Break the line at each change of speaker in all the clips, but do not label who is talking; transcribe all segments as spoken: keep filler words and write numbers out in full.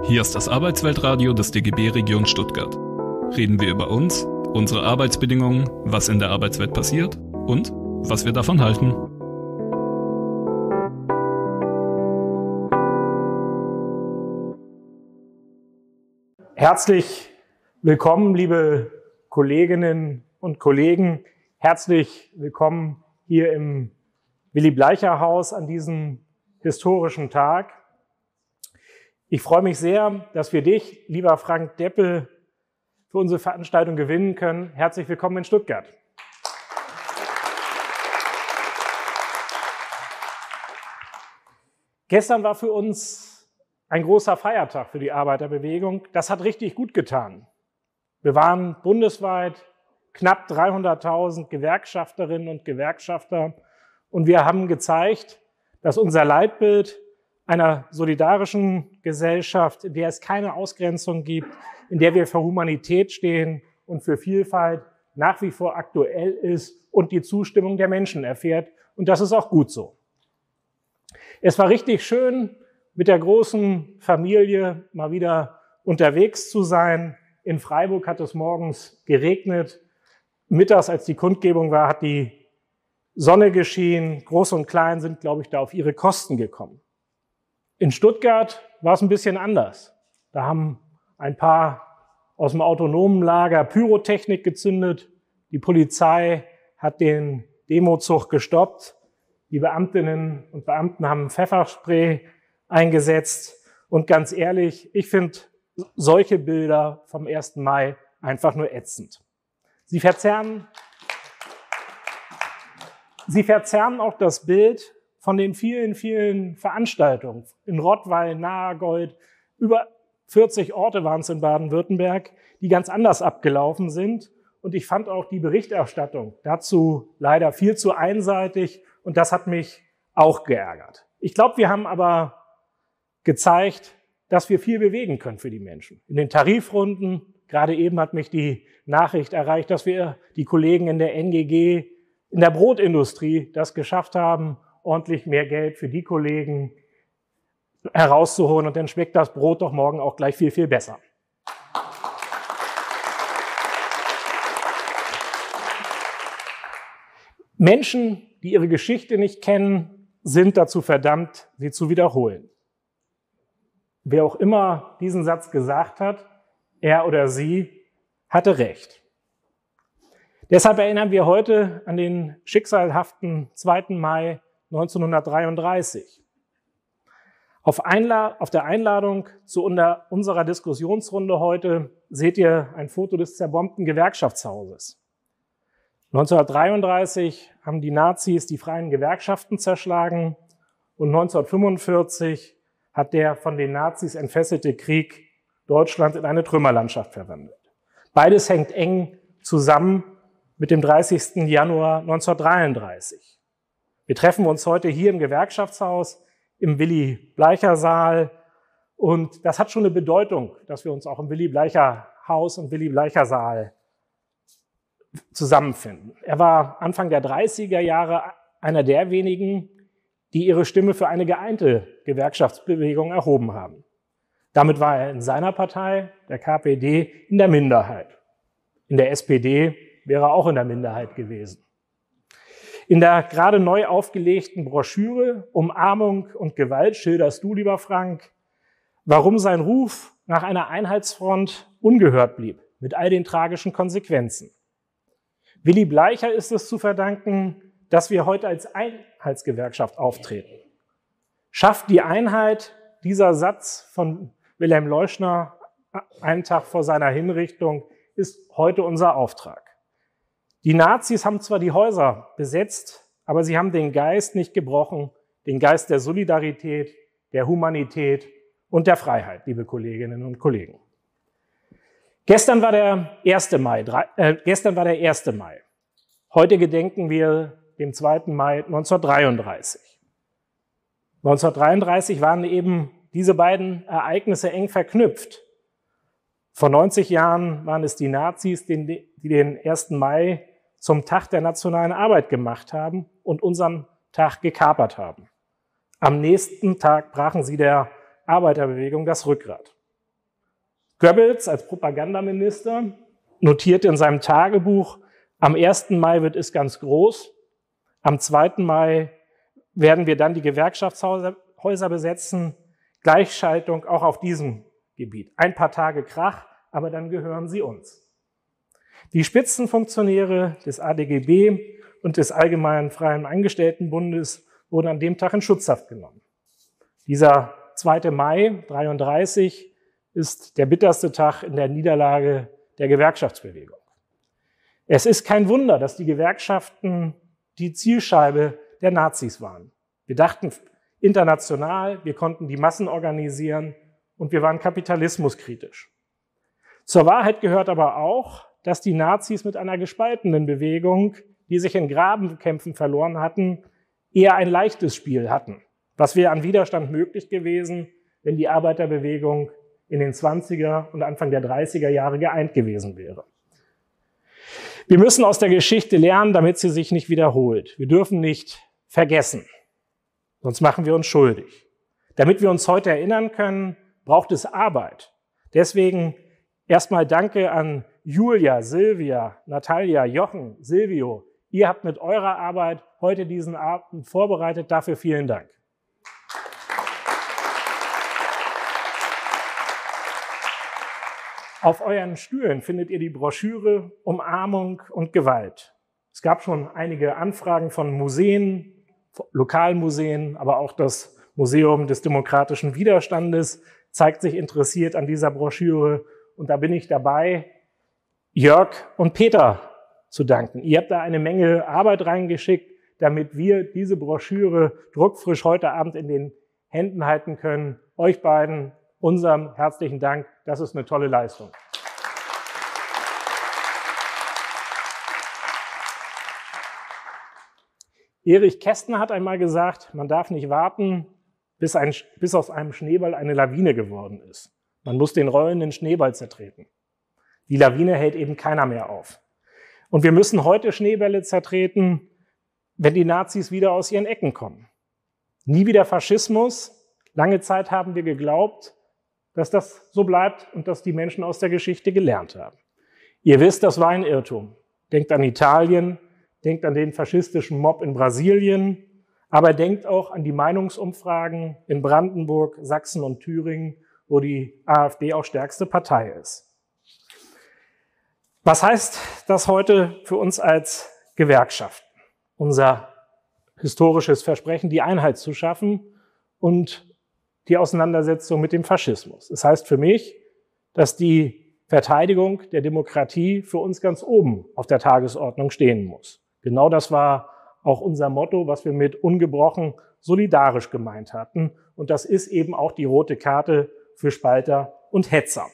Hier ist das Arbeitsweltradio des D G B Region Stuttgart. Reden wir über uns, unsere Arbeitsbedingungen, was in der Arbeitswelt passiert und was wir davon halten.
Herzlich willkommen, liebe Kolleginnen und Kollegen. Herzlich willkommen hier im Willy-Bleicher-Haus an diesem historischen Tag. Ich freue mich sehr, dass wir dich, lieber Frank Deppel, für unsere Veranstaltung gewinnen können. Herzlich willkommen in Stuttgart. Gestern war für uns ein großer Feiertag für die Arbeiterbewegung. Das hat richtig gut getan. Wir waren bundesweit knapp dreihunderttausend Gewerkschafterinnen und Gewerkschafter und wir haben gezeigt, dass unser Leitbild einer solidarischen Gesellschaft, in der es keine Ausgrenzung gibt, in der wir für Humanität stehen und für Vielfalt, nach wie vor aktuell ist und die Zustimmung der Menschen erfährt. Und das ist auch gut so. Es war richtig schön, mit der großen Familie mal wieder unterwegs zu sein. In Freiburg hat es morgens geregnet. Mittags, als die Kundgebung war, hat die Sonne geschienen. Groß und Klein sind, glaube ich, da auf ihre Kosten gekommen. In Stuttgart war es ein bisschen anders. Da haben ein paar aus dem autonomen Lager Pyrotechnik gezündet. Die Polizei hat den Demozug gestoppt. Die Beamtinnen und Beamten haben Pfefferspray eingesetzt. Und ganz ehrlich, ich finde solche Bilder vom ersten Mai einfach nur ätzend. Sie verzerren, sie verzerren auch das Bild von den vielen, vielen Veranstaltungen in Rottweil, Nagold, über vierzig Orte waren es in Baden-Württemberg, die ganz anders abgelaufen sind. Und ich fand auch die Berichterstattung dazu leider viel zu einseitig und das hat mich auch geärgert. Ich glaube, wir haben aber gezeigt, dass wir viel bewegen können für die Menschen. In den Tarifrunden, gerade eben hat mich die Nachricht erreicht, dass wir die Kollegen in der N G G, in der Brotindustrie das geschafft haben, ordentlich mehr Geld für die Kollegen herauszuholen und dann schmeckt das Brot doch morgen auch gleich viel, viel besser. Menschen, die ihre Geschichte nicht kennen, sind dazu verdammt, sie zu wiederholen. Wer auch immer diesen Satz gesagt hat, er oder sie hatte recht. Deshalb erinnern wir heute an den schicksalhaften zweiten Mai neunzehnhundertdreiunddreißig. Auf, Einla- auf der Einladung zu unter unserer Diskussionsrunde heute seht ihr ein Foto des zerbombten Gewerkschaftshauses. neunzehnhundertdreiunddreißig haben die Nazis die freien Gewerkschaften zerschlagen und neunzehnhundertfünfundvierzig hat der von den Nazis entfesselte Krieg Deutschland in eine Trümmerlandschaft verwandelt. Beides hängt eng zusammen mit dem dreißigsten Januar neunzehnhundertdreiunddreißig. Wir treffen uns heute hier im Gewerkschaftshaus, im Willy-Bleicher-Saal. Und das hat schon eine Bedeutung, dass wir uns auch im Willy-Bleicher-Haus und Willy-Bleicher-Saal zusammenfinden. Er war Anfang der dreißiger Jahre einer der wenigen, die ihre Stimme für eine geeinte Gewerkschaftsbewegung erhoben haben. Damit war er in seiner Partei, der K P D, in der Minderheit. In der S P D wäre er auch in der Minderheit gewesen. In der gerade neu aufgelegten Broschüre Umarmung und Gewalt schilderst du, lieber Frank, warum sein Ruf nach einer Einheitsfront ungehört blieb, mit all den tragischen Konsequenzen. Willy Bleicher ist es zu verdanken, dass wir heute als Einheitsgewerkschaft auftreten. Schafft die Einheit, dieser Satz von Wilhelm Leuschner einen Tag vor seiner Hinrichtung, ist heute unser Auftrag. Die Nazis haben zwar die Häuser besetzt, aber sie haben den Geist nicht gebrochen, den Geist der Solidarität, der Humanität und der Freiheit, liebe Kolleginnen und Kollegen. Gestern war der erste Mai. Drei, äh, gestern war der erste Mai. Heute gedenken wir dem zweiten Mai neunzehnhundertdreiunddreißig. neunzehnhundertdreiunddreißig waren eben diese beiden Ereignisse eng verknüpft. Vor neunzig Jahren waren es die Nazis, die den ersten Mai zum Tag der nationalen Arbeit gemacht haben und unseren Tag gekapert haben. Am nächsten Tag brachen sie der Arbeiterbewegung das Rückgrat. Goebbels als Propagandaminister notierte in seinem Tagebuch, am ersten Mai wird es ganz groß, am zweiten Mai werden wir dann die Gewerkschaftshäuser Häuser besetzen, Gleichschaltung auch auf diesem Gebiet. Ein paar Tage Krach, aber dann gehören sie uns. Die Spitzenfunktionäre des A D G B und des Allgemeinen Freien Angestelltenbundes wurden an dem Tag in Schutzhaft genommen. Dieser zweite Mai dreiunddreißig ist der bitterste Tag in der Niederlage der Gewerkschaftsbewegung. Es ist kein Wunder, dass die Gewerkschaften die Zielscheibe der Nazis waren. Wir dachten international, wir konnten die Massen organisieren und wir waren kapitalismuskritisch. Zur Wahrheit gehört aber auch, dass die Nazis mit einer gespaltenen Bewegung, die sich in Grabenkämpfen verloren hatten, eher ein leichtes Spiel hatten. Was wäre an Widerstand möglich gewesen, wenn die Arbeiterbewegung in den zwanziger und Anfang der dreißiger Jahre geeint gewesen wäre? Wir müssen aus der Geschichte lernen, damit sie sich nicht wiederholt. Wir dürfen nicht vergessen, sonst machen wir uns schuldig. Damit wir uns heute erinnern können, braucht es Arbeit. Deswegen erstmal Danke an Julia, Silvia, Natalia, Jochen, Silvio. Ihr habt mit eurer Arbeit heute diesen Abend vorbereitet. Dafür vielen Dank. Auf euren Stühlen findet ihr die Broschüre Umarmung und Gewalt. Es gab schon einige Anfragen von Museen, Lokalmuseen, aber auch das Museum des demokratischen Widerstandes zeigt sich interessiert an dieser Broschüre. Und da bin ich dabei, Jörg und Peter zu danken. Ihr habt da eine Menge Arbeit reingeschickt, damit wir diese Broschüre druckfrisch heute Abend in den Händen halten können. Euch beiden unserem herzlichen Dank. Das ist eine tolle Leistung. Erich Kästner hat einmal gesagt, man darf nicht warten, bis, ein, bis aus einem Schneeball eine Lawine geworden ist. Man muss den rollenden Schneeball zertreten. Die Lawine hält eben keiner mehr auf. Und wir müssen heute Schneebälle zertreten, wenn die Nazis wieder aus ihren Ecken kommen. Nie wieder Faschismus. Lange Zeit haben wir geglaubt, dass das so bleibt und dass die Menschen aus der Geschichte gelernt haben. Ihr wisst, das war ein Irrtum. Denkt an Italien, denkt an den faschistischen Mob in Brasilien, aber denkt auch an die Meinungsumfragen in Brandenburg, Sachsen und Thüringen, wo die AfD auch stärkste Partei ist. Was heißt das heute für uns als Gewerkschaften? Unser historisches Versprechen, die Einheit zu schaffen und die Auseinandersetzung mit dem Faschismus. Das heißt für mich, dass die Verteidigung der Demokratie für uns ganz oben auf der Tagesordnung stehen muss. Genau das war auch unser Motto, was wir mit ungebrochen solidarisch gemeint hatten. Und das ist eben auch die rote Karte für Spalter und Hetzer.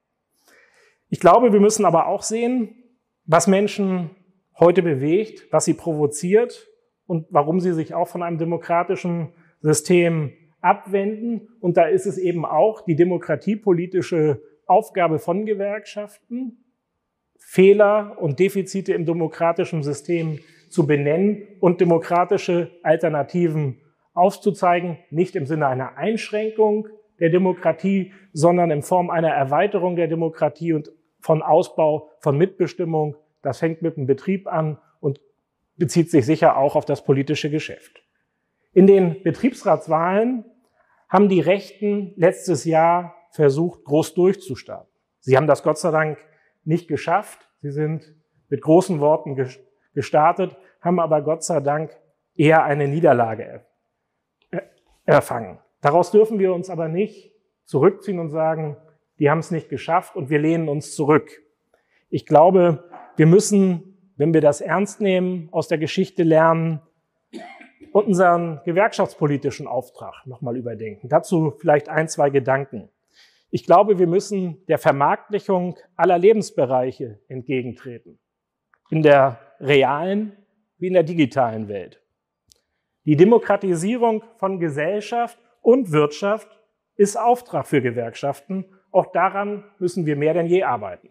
Ich glaube, wir müssen aber auch sehen, was Menschen heute bewegt, was sie provoziert und warum sie sich auch von einem demokratischen System abwenden. Und da ist es eben auch die demokratiepolitische Aufgabe von Gewerkschaften, Fehler und Defizite im demokratischen System zu benennen und demokratische Alternativen aufzuzeigen, nicht im Sinne einer Einschränkung der Demokratie, sondern in Form einer Erweiterung der Demokratie und von Ausbau, von Mitbestimmung. Das fängt mit dem Betrieb an und bezieht sich sicher auch auf das politische Geschäft. In den Betriebsratswahlen haben die Rechten letztes Jahr versucht, groß durchzustarten. Sie haben das Gott sei Dank nicht geschafft. Sie sind mit großen Worten gestartet, haben aber Gott sei Dank eher eine Niederlage erfangen. Daraus dürfen wir uns aber nicht zurückziehen und sagen, die haben es nicht geschafft und wir lehnen uns zurück. Ich glaube, wir müssen, wenn wir das ernst nehmen, aus der Geschichte lernen und unseren gewerkschaftspolitischen Auftrag nochmal überdenken. Dazu vielleicht ein, zwei Gedanken. Ich glaube, wir müssen der Vermarktlichung aller Lebensbereiche entgegentreten. In der realen wie in der digitalen Welt. Die Demokratisierung von Gesellschaft und Wirtschaft ist Auftrag für Gewerkschaften. Auch daran müssen wir mehr denn je arbeiten.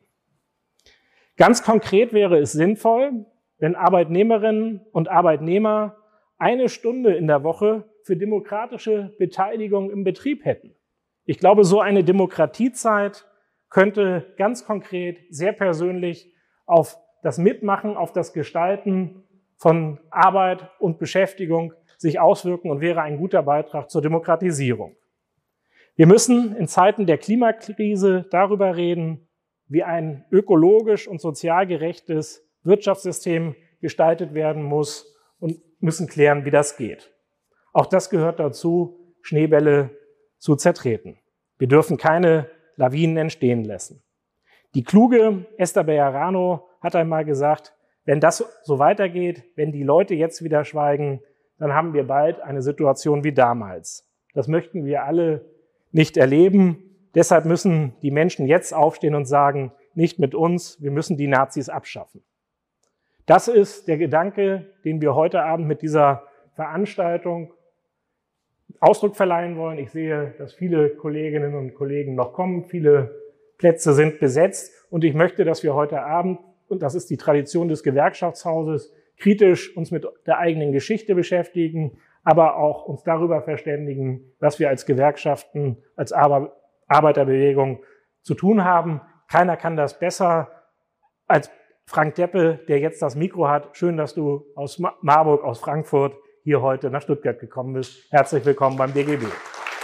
Ganz konkret wäre es sinnvoll, wenn Arbeitnehmerinnen und Arbeitnehmer eine Stunde in der Woche für demokratische Beteiligung im Betrieb hätten. Ich glaube, so eine Demokratiezeit könnte ganz konkret, sehr persönlich auf das Mitmachen, auf das Gestalten von Arbeit und Beschäftigung sich auswirken und wäre ein guter Beitrag zur Demokratisierung. Wir müssen in Zeiten der Klimakrise darüber reden, wie ein ökologisch und sozial gerechtes Wirtschaftssystem gestaltet werden muss und müssen klären, wie das geht. Auch das gehört dazu, Schneebälle zu zertreten. Wir dürfen keine Lawinen entstehen lassen. Die kluge Esther Bejarano hat einmal gesagt, wenn das so weitergeht, wenn die Leute jetzt wieder schweigen, dann haben wir bald eine Situation wie damals. Das möchten wir alle nicht erleben. Deshalb müssen die Menschen jetzt aufstehen und sagen, nicht mit uns, wir müssen die Nazis abschaffen. Das ist der Gedanke, den wir heute Abend mit dieser Veranstaltung Ausdruck verleihen wollen. Ich sehe, dass viele Kolleginnen und Kollegen noch kommen. Viele Plätze sind besetzt. Und ich möchte, dass wir heute Abend, und das ist die Tradition des Gewerkschaftshauses, kritisch uns mit der eigenen Geschichte beschäftigen, aber auch uns darüber verständigen, was wir als Gewerkschaften, als Arbeiterbewegung zu tun haben. Keiner kann das besser als Frank Deppe, der jetzt das Mikro hat. Schön, dass du aus Marburg, aus Frankfurt hier heute nach Stuttgart gekommen bist. Herzlich willkommen beim D G B.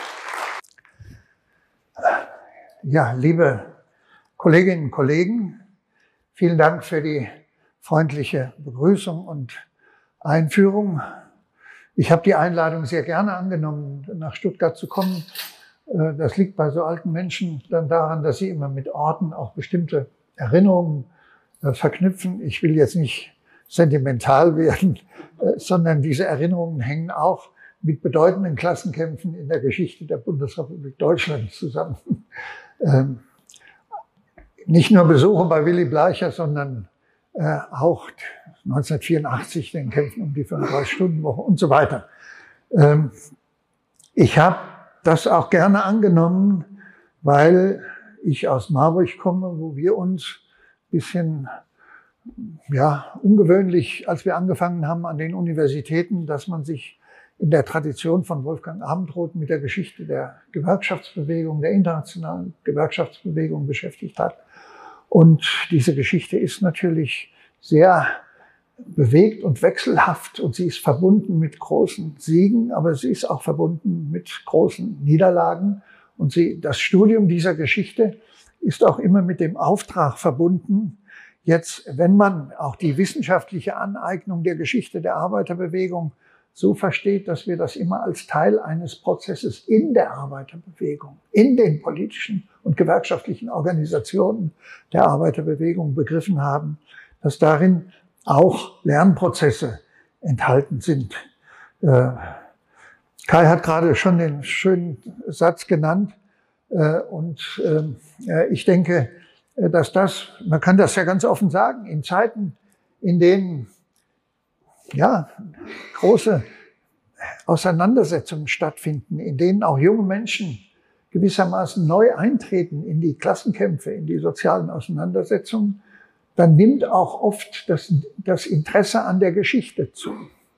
Ja, liebe Kolleginnen und Kollegen, vielen Dank für die freundliche Begrüßung und Einführung. Ich habe die Einladung sehr gerne angenommen, nach Stuttgart zu kommen. Das liegt bei so alten Menschen dann daran, dass sie immer mit Orten auch bestimmte Erinnerungen verknüpfen. Ich will jetzt nicht sentimental werden, sondern diese Erinnerungen hängen auch mit bedeutenden Klassenkämpfen in der Geschichte der Bundesrepublik Deutschland zusammen. Ähm, nicht nur Besuche bei Willy Bleicher, sondern äh, auch neunzehnhundertvierundachtzig den Kämpfen um die fünfunddreißig-Stunden-Woche und so weiter. Ähm, ich habe das auch gerne angenommen, weil ich aus Marburg komme, wo wir uns ein bisschen ja, ungewöhnlich, als wir angefangen haben an den Universitäten, dass man sich in der Tradition von Wolfgang Abendroth mit der Geschichte der Gewerkschaftsbewegung, der internationalen Gewerkschaftsbewegung beschäftigt hat. Und diese Geschichte ist natürlich sehr bewegt und wechselhaft und sie ist verbunden mit großen Siegen, aber sie ist auch verbunden mit großen Niederlagen. Und sie, das Studium dieser Geschichte ist auch immer mit dem Auftrag verbunden, jetzt, wenn man auch die wissenschaftliche Aneignung der Geschichte der Arbeiterbewegung so versteht, dass wir das immer als Teil eines Prozesses in der Arbeiterbewegung, in den politischen und gewerkschaftlichen Organisationen der Arbeiterbewegung begriffen haben, dass darin auch Lernprozesse enthalten sind. Äh, Kai hat gerade schon den schönen Satz genannt äh, und äh, ich denke, dass das, man kann das ja ganz offen sagen, in Zeiten, in denen ja große Auseinandersetzungen stattfinden, in denen auch junge Menschen gewissermaßen neu eintreten in die Klassenkämpfe, in die sozialen Auseinandersetzungen, dann nimmt auch oft das, das Interesse an der Geschichte zu.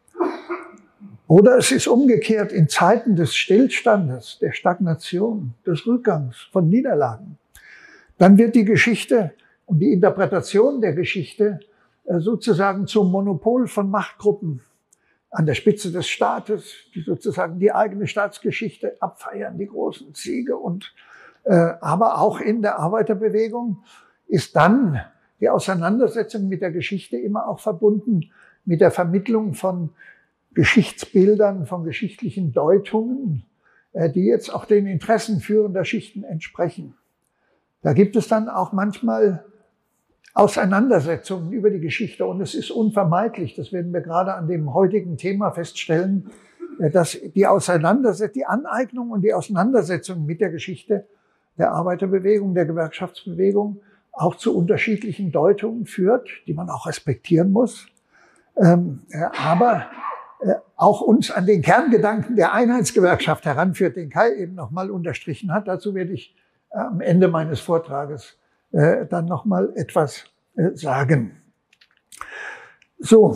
Oder es ist umgekehrt in Zeiten des Stillstandes, der Stagnation, des Rückgangs, von Niederlagen. Dann wird die Geschichte und die Interpretation der Geschichte sozusagen zum Monopol von Machtgruppen an der Spitze des Staates, die sozusagen die eigene Staatsgeschichte abfeiern, die großen Siege. Und äh, aber auch in der Arbeiterbewegung ist dann die Auseinandersetzung mit der Geschichte immer auch verbunden mit der Vermittlung von Geschichtsbildern, von geschichtlichen Deutungen, äh, die jetzt auch den Interessen führender Schichten entsprechen. Da gibt es dann auch manchmal Auseinandersetzungen über die Geschichte und es ist unvermeidlich, das werden wir gerade an dem heutigen Thema feststellen, dass die Auseinandersetzung, die Aneignung und die Auseinandersetzung mit der Geschichte der Arbeiterbewegung, der Gewerkschaftsbewegung auch zu unterschiedlichen Deutungen führt, die man auch respektieren muss, aber auch uns an den Kerngedanken der Einheitsgewerkschaft heranführt, den Kai eben nochmal unterstrichen hat. Dazu werde ich am Ende meines Vortrages äh, dann noch mal etwas äh, sagen. So,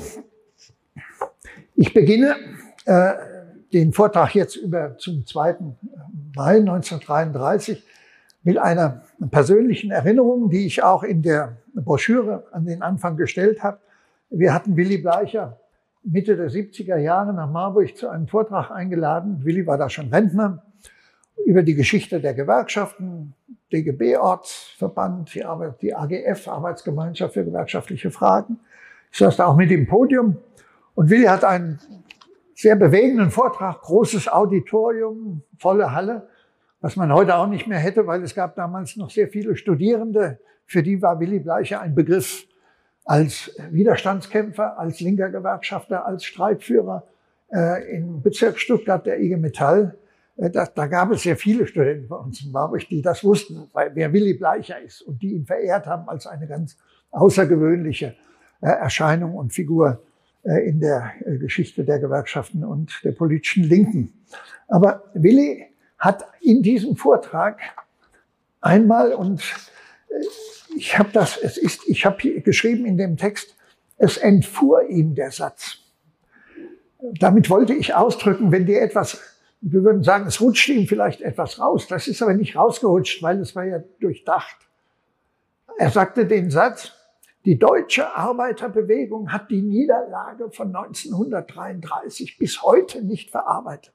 ich beginne äh, den Vortrag jetzt über zum zweiten Mai neunzehnhundertdreiunddreißig mit einer persönlichen Erinnerung, die ich auch in der Broschüre an den Anfang gestellt habe. Wir hatten Willy Bleicher Mitte der siebziger Jahre nach Marburg zu einem Vortrag eingeladen. Willy war da schon Rentner, über die Geschichte der Gewerkschaften, D G B-Ortsverband, die, Arbeit, die A G F, Arbeitsgemeinschaft für gewerkschaftliche Fragen. Ich saß da auch mit im Podium und Willy hat einen sehr bewegenden Vortrag, großes Auditorium, volle Halle, was man heute auch nicht mehr hätte, weil es gab damals noch sehr viele Studierende, für die war Willy Bleicher ein Begriff als Widerstandskämpfer, als linker Gewerkschafter, als Streikführer äh, im Bezirk Stuttgart der I G Metall. Äh, da, da gab es sehr viele Studenten bei uns in Marburg, die das wussten, weil, wer Willy Bleicher ist und die ihn verehrt haben als eine ganz außergewöhnliche äh, Erscheinung und Figur äh, in der äh, Geschichte der Gewerkschaften und der politischen Linken. Aber Willy hat in diesem Vortrag einmal, und äh, ich habe das, es ist, ich habe hier geschrieben in dem Text, es entfuhr ihm der Satz. Damit wollte ich ausdrücken, wenn dir etwas, wir würden sagen, es rutscht ihm vielleicht etwas raus. Das ist aber nicht rausgerutscht, weil es war ja durchdacht. Er sagte den Satz, die deutsche Arbeiterbewegung hat die Niederlage von neunzehnhundertdreiunddreißig bis heute nicht verarbeitet.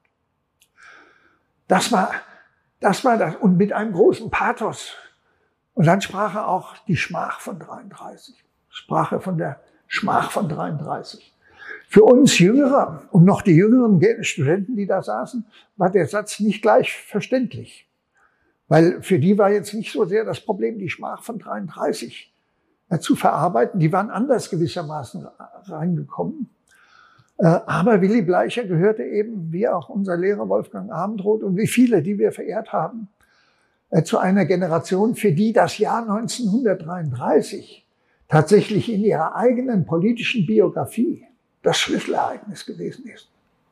Das war, das war das, und mit einem großen Pathos. Und dann sprach er auch die Schmach von dreiunddreißig. Sprach er von der Schmach von dreiunddreißig. Für uns Jüngere und noch die jüngeren Studenten, die da saßen, war der Satz nicht gleich verständlich. Weil für die war jetzt nicht so sehr das Problem, die Schmach von dreiunddreißig zu verarbeiten. Die waren anders gewissermaßen reingekommen. Aber Willy Bleicher gehörte eben, wie auch unser Lehrer Wolfgang Abendroth und wie viele, die wir verehrt haben, zu einer Generation, für die das Jahr neunzehnhundertdreiunddreißig tatsächlich in ihrer eigenen politischen Biografie das Schlüsselereignis gewesen ist.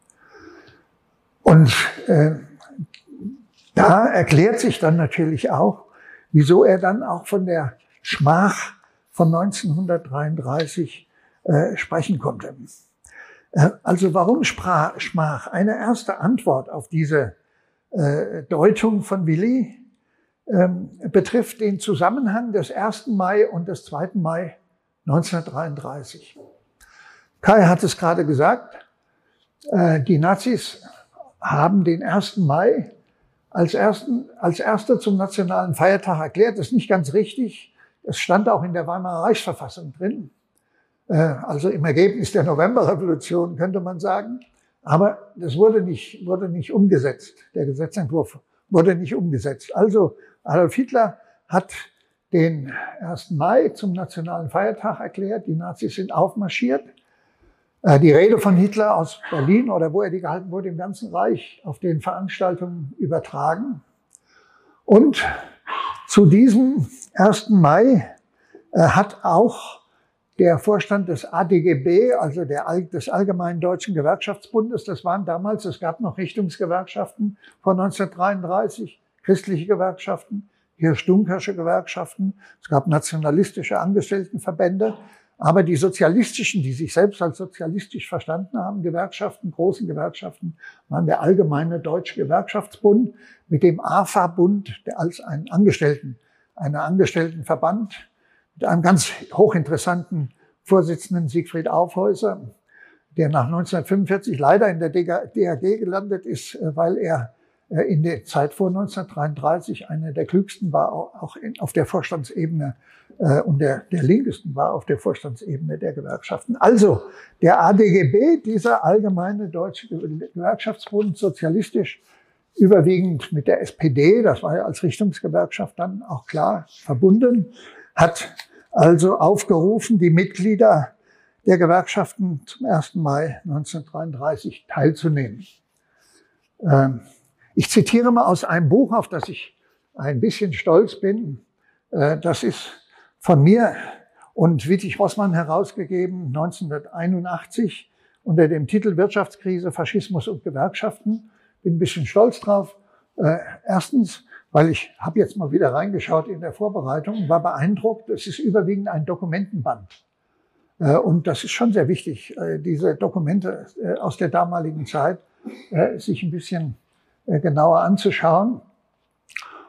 Und äh, da erklärt sich dann natürlich auch, wieso er dann auch von der Schmach von neunzehnhundertdreiunddreißig äh, sprechen konnte. Äh, also warum sprach, Schmach? Eine erste Antwort auf diese äh, Deutung von Willy ähm, betrifft den Zusammenhang des ersten Mai und des zweiten Mai neunzehnhundertdreiunddreißig. Kai hat es gerade gesagt, äh, die Nazis haben den ersten Mai als, ersten, als erster zum nationalen Feiertag erklärt. Das ist nicht ganz richtig. Es stand auch in der Weimarer Reichsverfassung drin. Äh, also im Ergebnis der Novemberrevolution, könnte man sagen. Aber das wurde nicht, wurde nicht umgesetzt. Der Gesetzentwurf wurde nicht umgesetzt. Also Adolf Hitler hat den ersten Mai zum nationalen Feiertag erklärt. Die Nazis sind aufmarschiert. Die Rede von Hitler aus Berlin oder wo er die gehalten wurde im ganzen Reich auf den Veranstaltungen übertragen. Und zu diesem ersten Mai äh, hat auch der Vorstand des A D G B, also der, des Allgemeinen Deutschen Gewerkschaftsbundes, das waren damals, es gab noch Richtungsgewerkschaften vor neunzehnhundertdreiunddreißig, christliche Gewerkschaften, Hirsch-Dunkersche Gewerkschaften, es gab nationalistische Angestelltenverbände. Aber die sozialistischen, die sich selbst als sozialistisch verstanden haben, Gewerkschaften, großen Gewerkschaften, waren der Allgemeine Deutsche Gewerkschaftsbund mit dem A F A-Bund, der als ein Angestellten, einer Angestelltenverband, mit einem ganz hochinteressanten Vorsitzenden Siegfried Aufhäuser, der nach neunzehnhundertfünfundvierzig leider in der D A G gelandet ist, weil er in der Zeit vor neunzehnhundertdreiunddreißig einer der klügsten war, auch auf der Vorstandsebene und der, der linkesten war auf der Vorstandsebene der Gewerkschaften. Also der A D G B, dieser Allgemeine Deutsche Gewerkschaftsbund, sozialistisch, überwiegend mit der S P D, das war ja als Richtungsgewerkschaft dann auch klar verbunden, hat also aufgerufen, die Mitglieder der Gewerkschaften zum ersten Mai neunzehnhundertdreiunddreißig teilzunehmen. Ähm, Ich zitiere mal aus einem Buch, auf das ich ein bisschen stolz bin. Das ist von mir und Wittig-Rossmann herausgegeben, neunzehnhunderteinundachtzig, unter dem Titel Wirtschaftskrise, Faschismus und Gewerkschaften. Bin ein bisschen stolz drauf. Erstens, weil ich habe jetzt mal wieder reingeschaut in der Vorbereitung und war beeindruckt. Es ist überwiegend ein Dokumentenband. Und das ist schon sehr wichtig, diese Dokumente aus der damaligen Zeit sich ein bisschen genauer anzuschauen.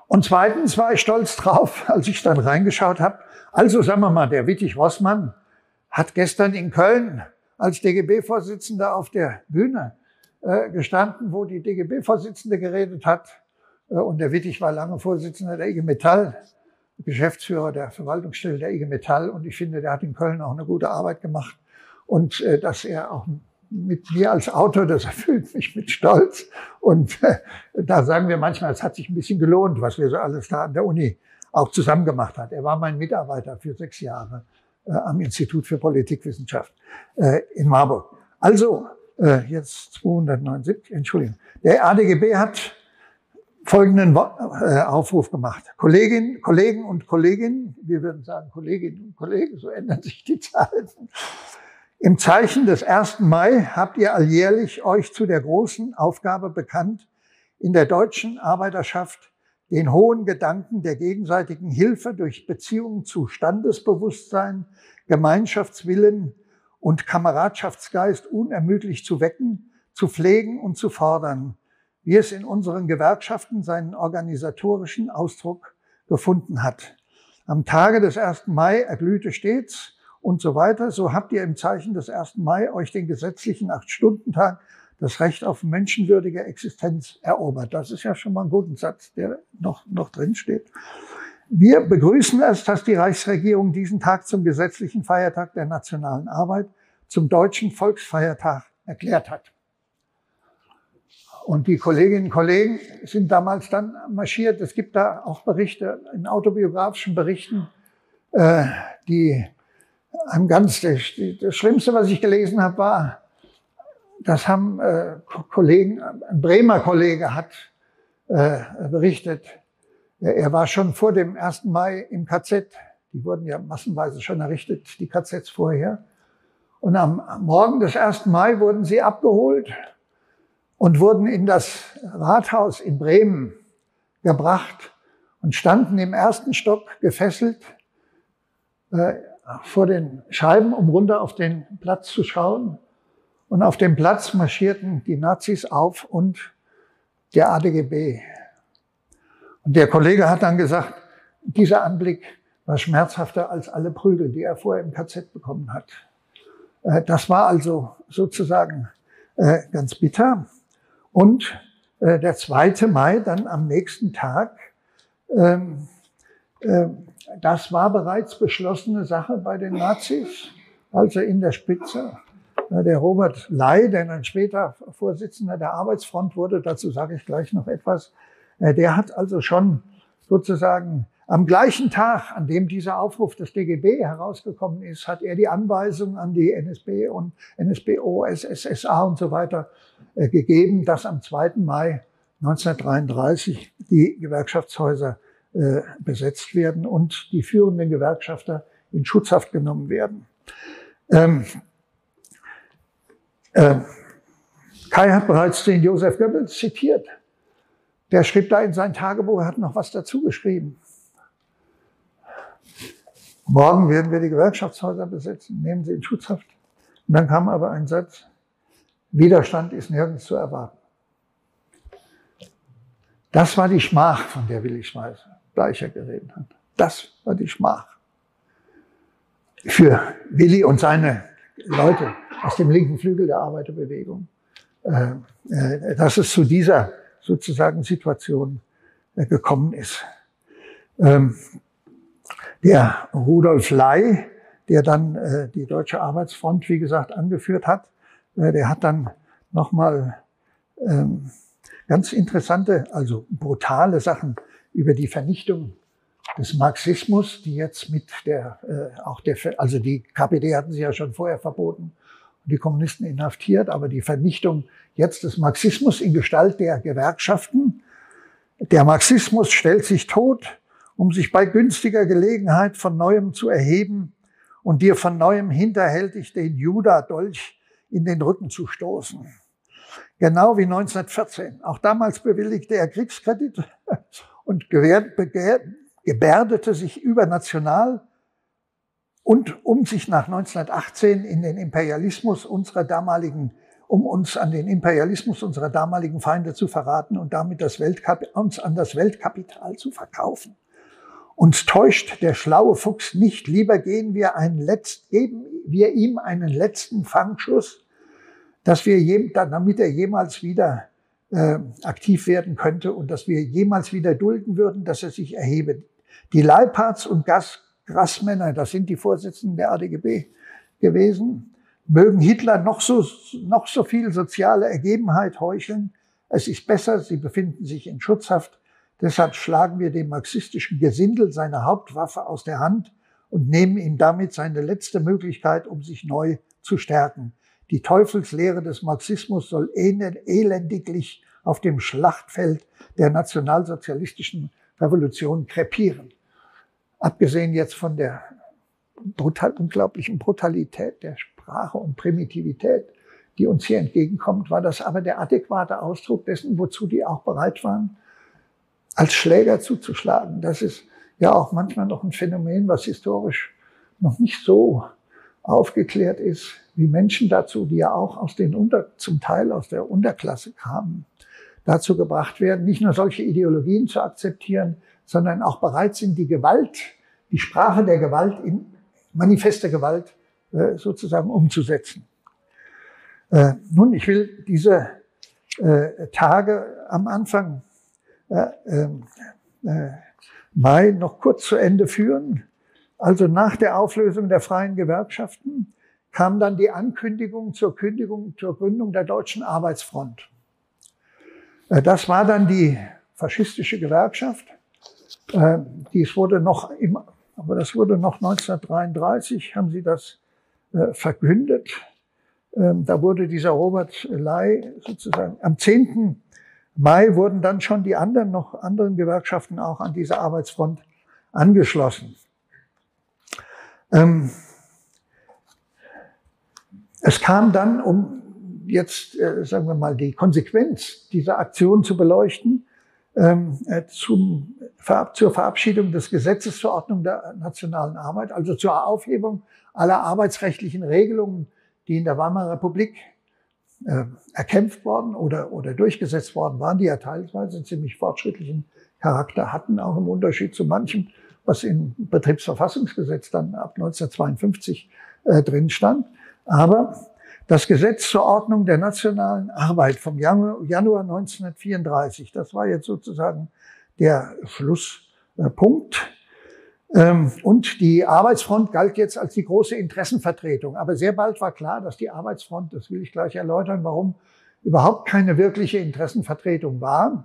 Und zweitens war ich stolz drauf, als ich dann reingeschaut habe. Also sagen wir mal, der Wittig-Rossmann hat gestern in Köln als D G B-Vorsitzender auf der Bühne äh, gestanden, wo die D G B-Vorsitzende geredet hat. Äh, und der Wittig war lange Vorsitzender der I G Metall, Geschäftsführer der Verwaltungsstelle der I G Metall. Und ich finde, der hat in Köln auch eine gute Arbeit gemacht. Und äh, dass er auch mit mir als Autor, das erfüllt mich mit Stolz. Und äh, da sagen wir manchmal, es hat sich ein bisschen gelohnt, was wir so alles da an der Uni auch zusammen gemacht haben. Er war mein Mitarbeiter für sechs Jahre äh, am Institut für Politikwissenschaft äh, in Marburg. Also, äh, jetzt zweihundertneunundsiebzig, Entschuldigung. Der A D G B hat folgenden äh, Aufruf gemacht. Kolleginnen, Kollegen und Kolleginnen, wir würden sagen Kolleginnen und Kollegen, so ändern sich die Zeiten. Im Zeichen des ersten Mai habt ihr alljährlich euch zu der großen Aufgabe bekannt, in der deutschen Arbeiterschaft den hohen Gedanken der gegenseitigen Hilfe durch Beziehungen zu Standesbewusstsein, Gemeinschaftswillen und Kameradschaftsgeist unermüdlich zu wecken, zu pflegen und zu fordern, wie es in unseren Gewerkschaften seinen organisatorischen Ausdruck gefunden hat. Am Tage des ersten Mai erglühte stets und so weiter. So habt ihr im Zeichen des ersten Mai euch den gesetzlichen Acht-Stunden-Tag, das Recht auf menschenwürdige Existenz erobert. Das ist ja schon mal ein guter Satz, der noch, noch drin steht. Wir begrüßen es, dass die Reichsregierung diesen Tag zum gesetzlichen Feiertag der nationalen Arbeit, zum deutschen Volksfeiertag erklärt hat. Und die Kolleginnen und Kollegen sind damals dann marschiert. Es gibt da auch Berichte, in autobiografischen Berichten, äh, die einem ganz, das, das Schlimmste, was ich gelesen habe, war, das haben äh, Kollegen, ein Bremer Kollege hat äh, berichtet, er war schon vor dem ersten Mai im K Z. Die wurden ja massenweise schon errichtet, die K Zs vorher. Und am Morgen des ersten Mai wurden sie abgeholt und wurden in das Rathaus in Bremen gebracht und standen im ersten Stock gefesselt äh, vor den Scheiben, um runter auf den Platz zu schauen. Und auf dem Platz marschierten die Nazis auf und der A D G B. Und der Kollege hat dann gesagt, dieser Anblick war schmerzhafter als alle Prügel, die er vorher im K Z bekommen hat. Das war also sozusagen ganz bitter. Und der zweite Mai, dann am nächsten Tag, das war bereits beschlossene Sache bei den Nazis, also in der Spitze. Der Robert Ley, der dann später Vorsitzender der Arbeitsfront wurde, dazu sage ich gleich noch etwas, der hat also schon sozusagen am gleichen Tag, an dem dieser Aufruf des D G B herausgekommen ist, hat er die Anweisung an die N S B und N S B O, S S S A und so weiter gegeben, dass am zweiten Mai neunzehnhundertdreiunddreißig die Gewerkschaftshäuser besetzt werden und die führenden Gewerkschafter in Schutzhaft genommen werden. Ähm, äh, Kai hat bereits den Joseph Goebbels zitiert. Der schrieb da in sein Tagebuch, er hat noch was dazu geschrieben. Morgen werden wir die Gewerkschaftshäuser besetzen, nehmen sie in Schutzhaft. Und dann kam aber ein Satz, Widerstand ist nirgends zu erwarten. Das war die Schmach, von der Willi Schleicher geredet hat. Das war die Schmach. Für Willi und seine Leute aus dem linken Flügel der Arbeiterbewegung, äh, äh, dass es zu dieser sozusagen Situation äh, gekommen ist. Ähm, der Rudolf Ley, der dann äh, die Deutsche Arbeitsfront, wie gesagt, angeführt hat, äh, der hat dann nochmal ähm, ganz interessante, also brutale Sachen über die Vernichtung des Marxismus, die jetzt mit der, äh, auch der, also die K P D hatten sie ja schon vorher verboten und die Kommunisten inhaftiert, aber die Vernichtung jetzt des Marxismus in Gestalt der Gewerkschaften. Der Marxismus stellt sich tot, um sich bei günstiger Gelegenheit von Neuem zu erheben und dir von Neuem hinterhältig den Juda-Dolch in den Rücken zu stoßen. Genau wie neunzehnhundertvierzehn. Auch damals bewilligte er Kriegskredite und gewährt, begehrt, gebärdete sich übernational und um sich nach neunzehnhundertachtzehn in den Imperialismus unserer damaligen um uns an den Imperialismus unserer damaligen Feinde zu verraten und damit das Weltkap- uns an das Weltkapital zu verkaufen. Uns täuscht der schlaue Fuchs nicht, lieber gehen wir einen letzt, geben wir ihm einen letzten Fangschuss, dass wir je, damit er jemals wieder äh, aktiv werden könnte und dass wir jemals wieder dulden würden, dass er sich erhebe. Die Leipards und Gas, Grassmänner, das sind die Vorsitzenden der A D G B gewesen, mögen Hitler noch so, noch so viel soziale Ergebenheit heucheln. Es ist besser, sie befinden sich in Schutzhaft. Deshalb schlagen wir dem marxistischen Gesindel seine Hauptwaffe aus der Hand und nehmen ihm damit seine letzte Möglichkeit, um sich neu zu stärken. Die Teufelslehre des Marxismus soll elendiglich auf dem Schlachtfeld der nationalsozialistischen Revolution krepieren. Abgesehen jetzt von der brutal, unglaublichen Brutalität der Sprache und Primitivität, die uns hier entgegenkommt, war das aber der adäquate Ausdruck dessen, wozu die auch bereit waren, als Schläger zuzuschlagen. Das ist ja auch manchmal noch ein Phänomen, was historisch noch nicht so aufgeklärt ist, wie Menschen dazu, die ja auch aus den Unter, zum Teil aus der Unterklasse kamen, dazu gebracht werden, nicht nur solche Ideologien zu akzeptieren, sondern auch bereit sind, die Gewalt, die Sprache der Gewalt in manifeste Gewalt äh, sozusagen umzusetzen. Äh, nun, ich will diese äh, Tage am Anfang äh, äh, Mai noch kurz zu Ende führen. Also nach der Auflösung der freien Gewerkschaften kam dann die Ankündigung zur Kündigung, zur Gründung der Deutschen Arbeitsfront. Äh, das war dann die faschistische Gewerkschaft. Äh, dies wurde noch im Aber das wurde noch neunzehnhundertdreiunddreißig, haben sie das äh, verkündet. Ähm, da wurde dieser Robert Ley sozusagen, am zehnten Mai wurden dann schon die anderen, noch anderen Gewerkschaften auch an diese Arbeitsfront angeschlossen. Ähm, es kam dann, um jetzt, äh, sagen wir mal, die Konsequenz dieser Aktion zu beleuchten, ähm, äh, zum zur Verabschiedung des Gesetzes zur Ordnung der nationalen Arbeit, also zur Aufhebung aller arbeitsrechtlichen Regelungen, die in der Weimarer Republik äh, erkämpft worden oder, oder durchgesetzt worden waren, die ja teilweise einen ziemlich fortschrittlichen Charakter hatten, auch im Unterschied zu manchem, was im Betriebsverfassungsgesetz dann ab neunzehnhundertzweiundfünfzig äh, drin stand. Aber das Gesetz zur Ordnung der nationalen Arbeit vom Januar, Januar neunzehnhundertvierunddreißig, das war jetzt sozusagen der Schlusspunkt. Und die Arbeitsfront galt jetzt als die große Interessenvertretung. Aber sehr bald war klar, dass die Arbeitsfront, das will ich gleich erläutern, warum, überhaupt keine wirkliche Interessenvertretung war.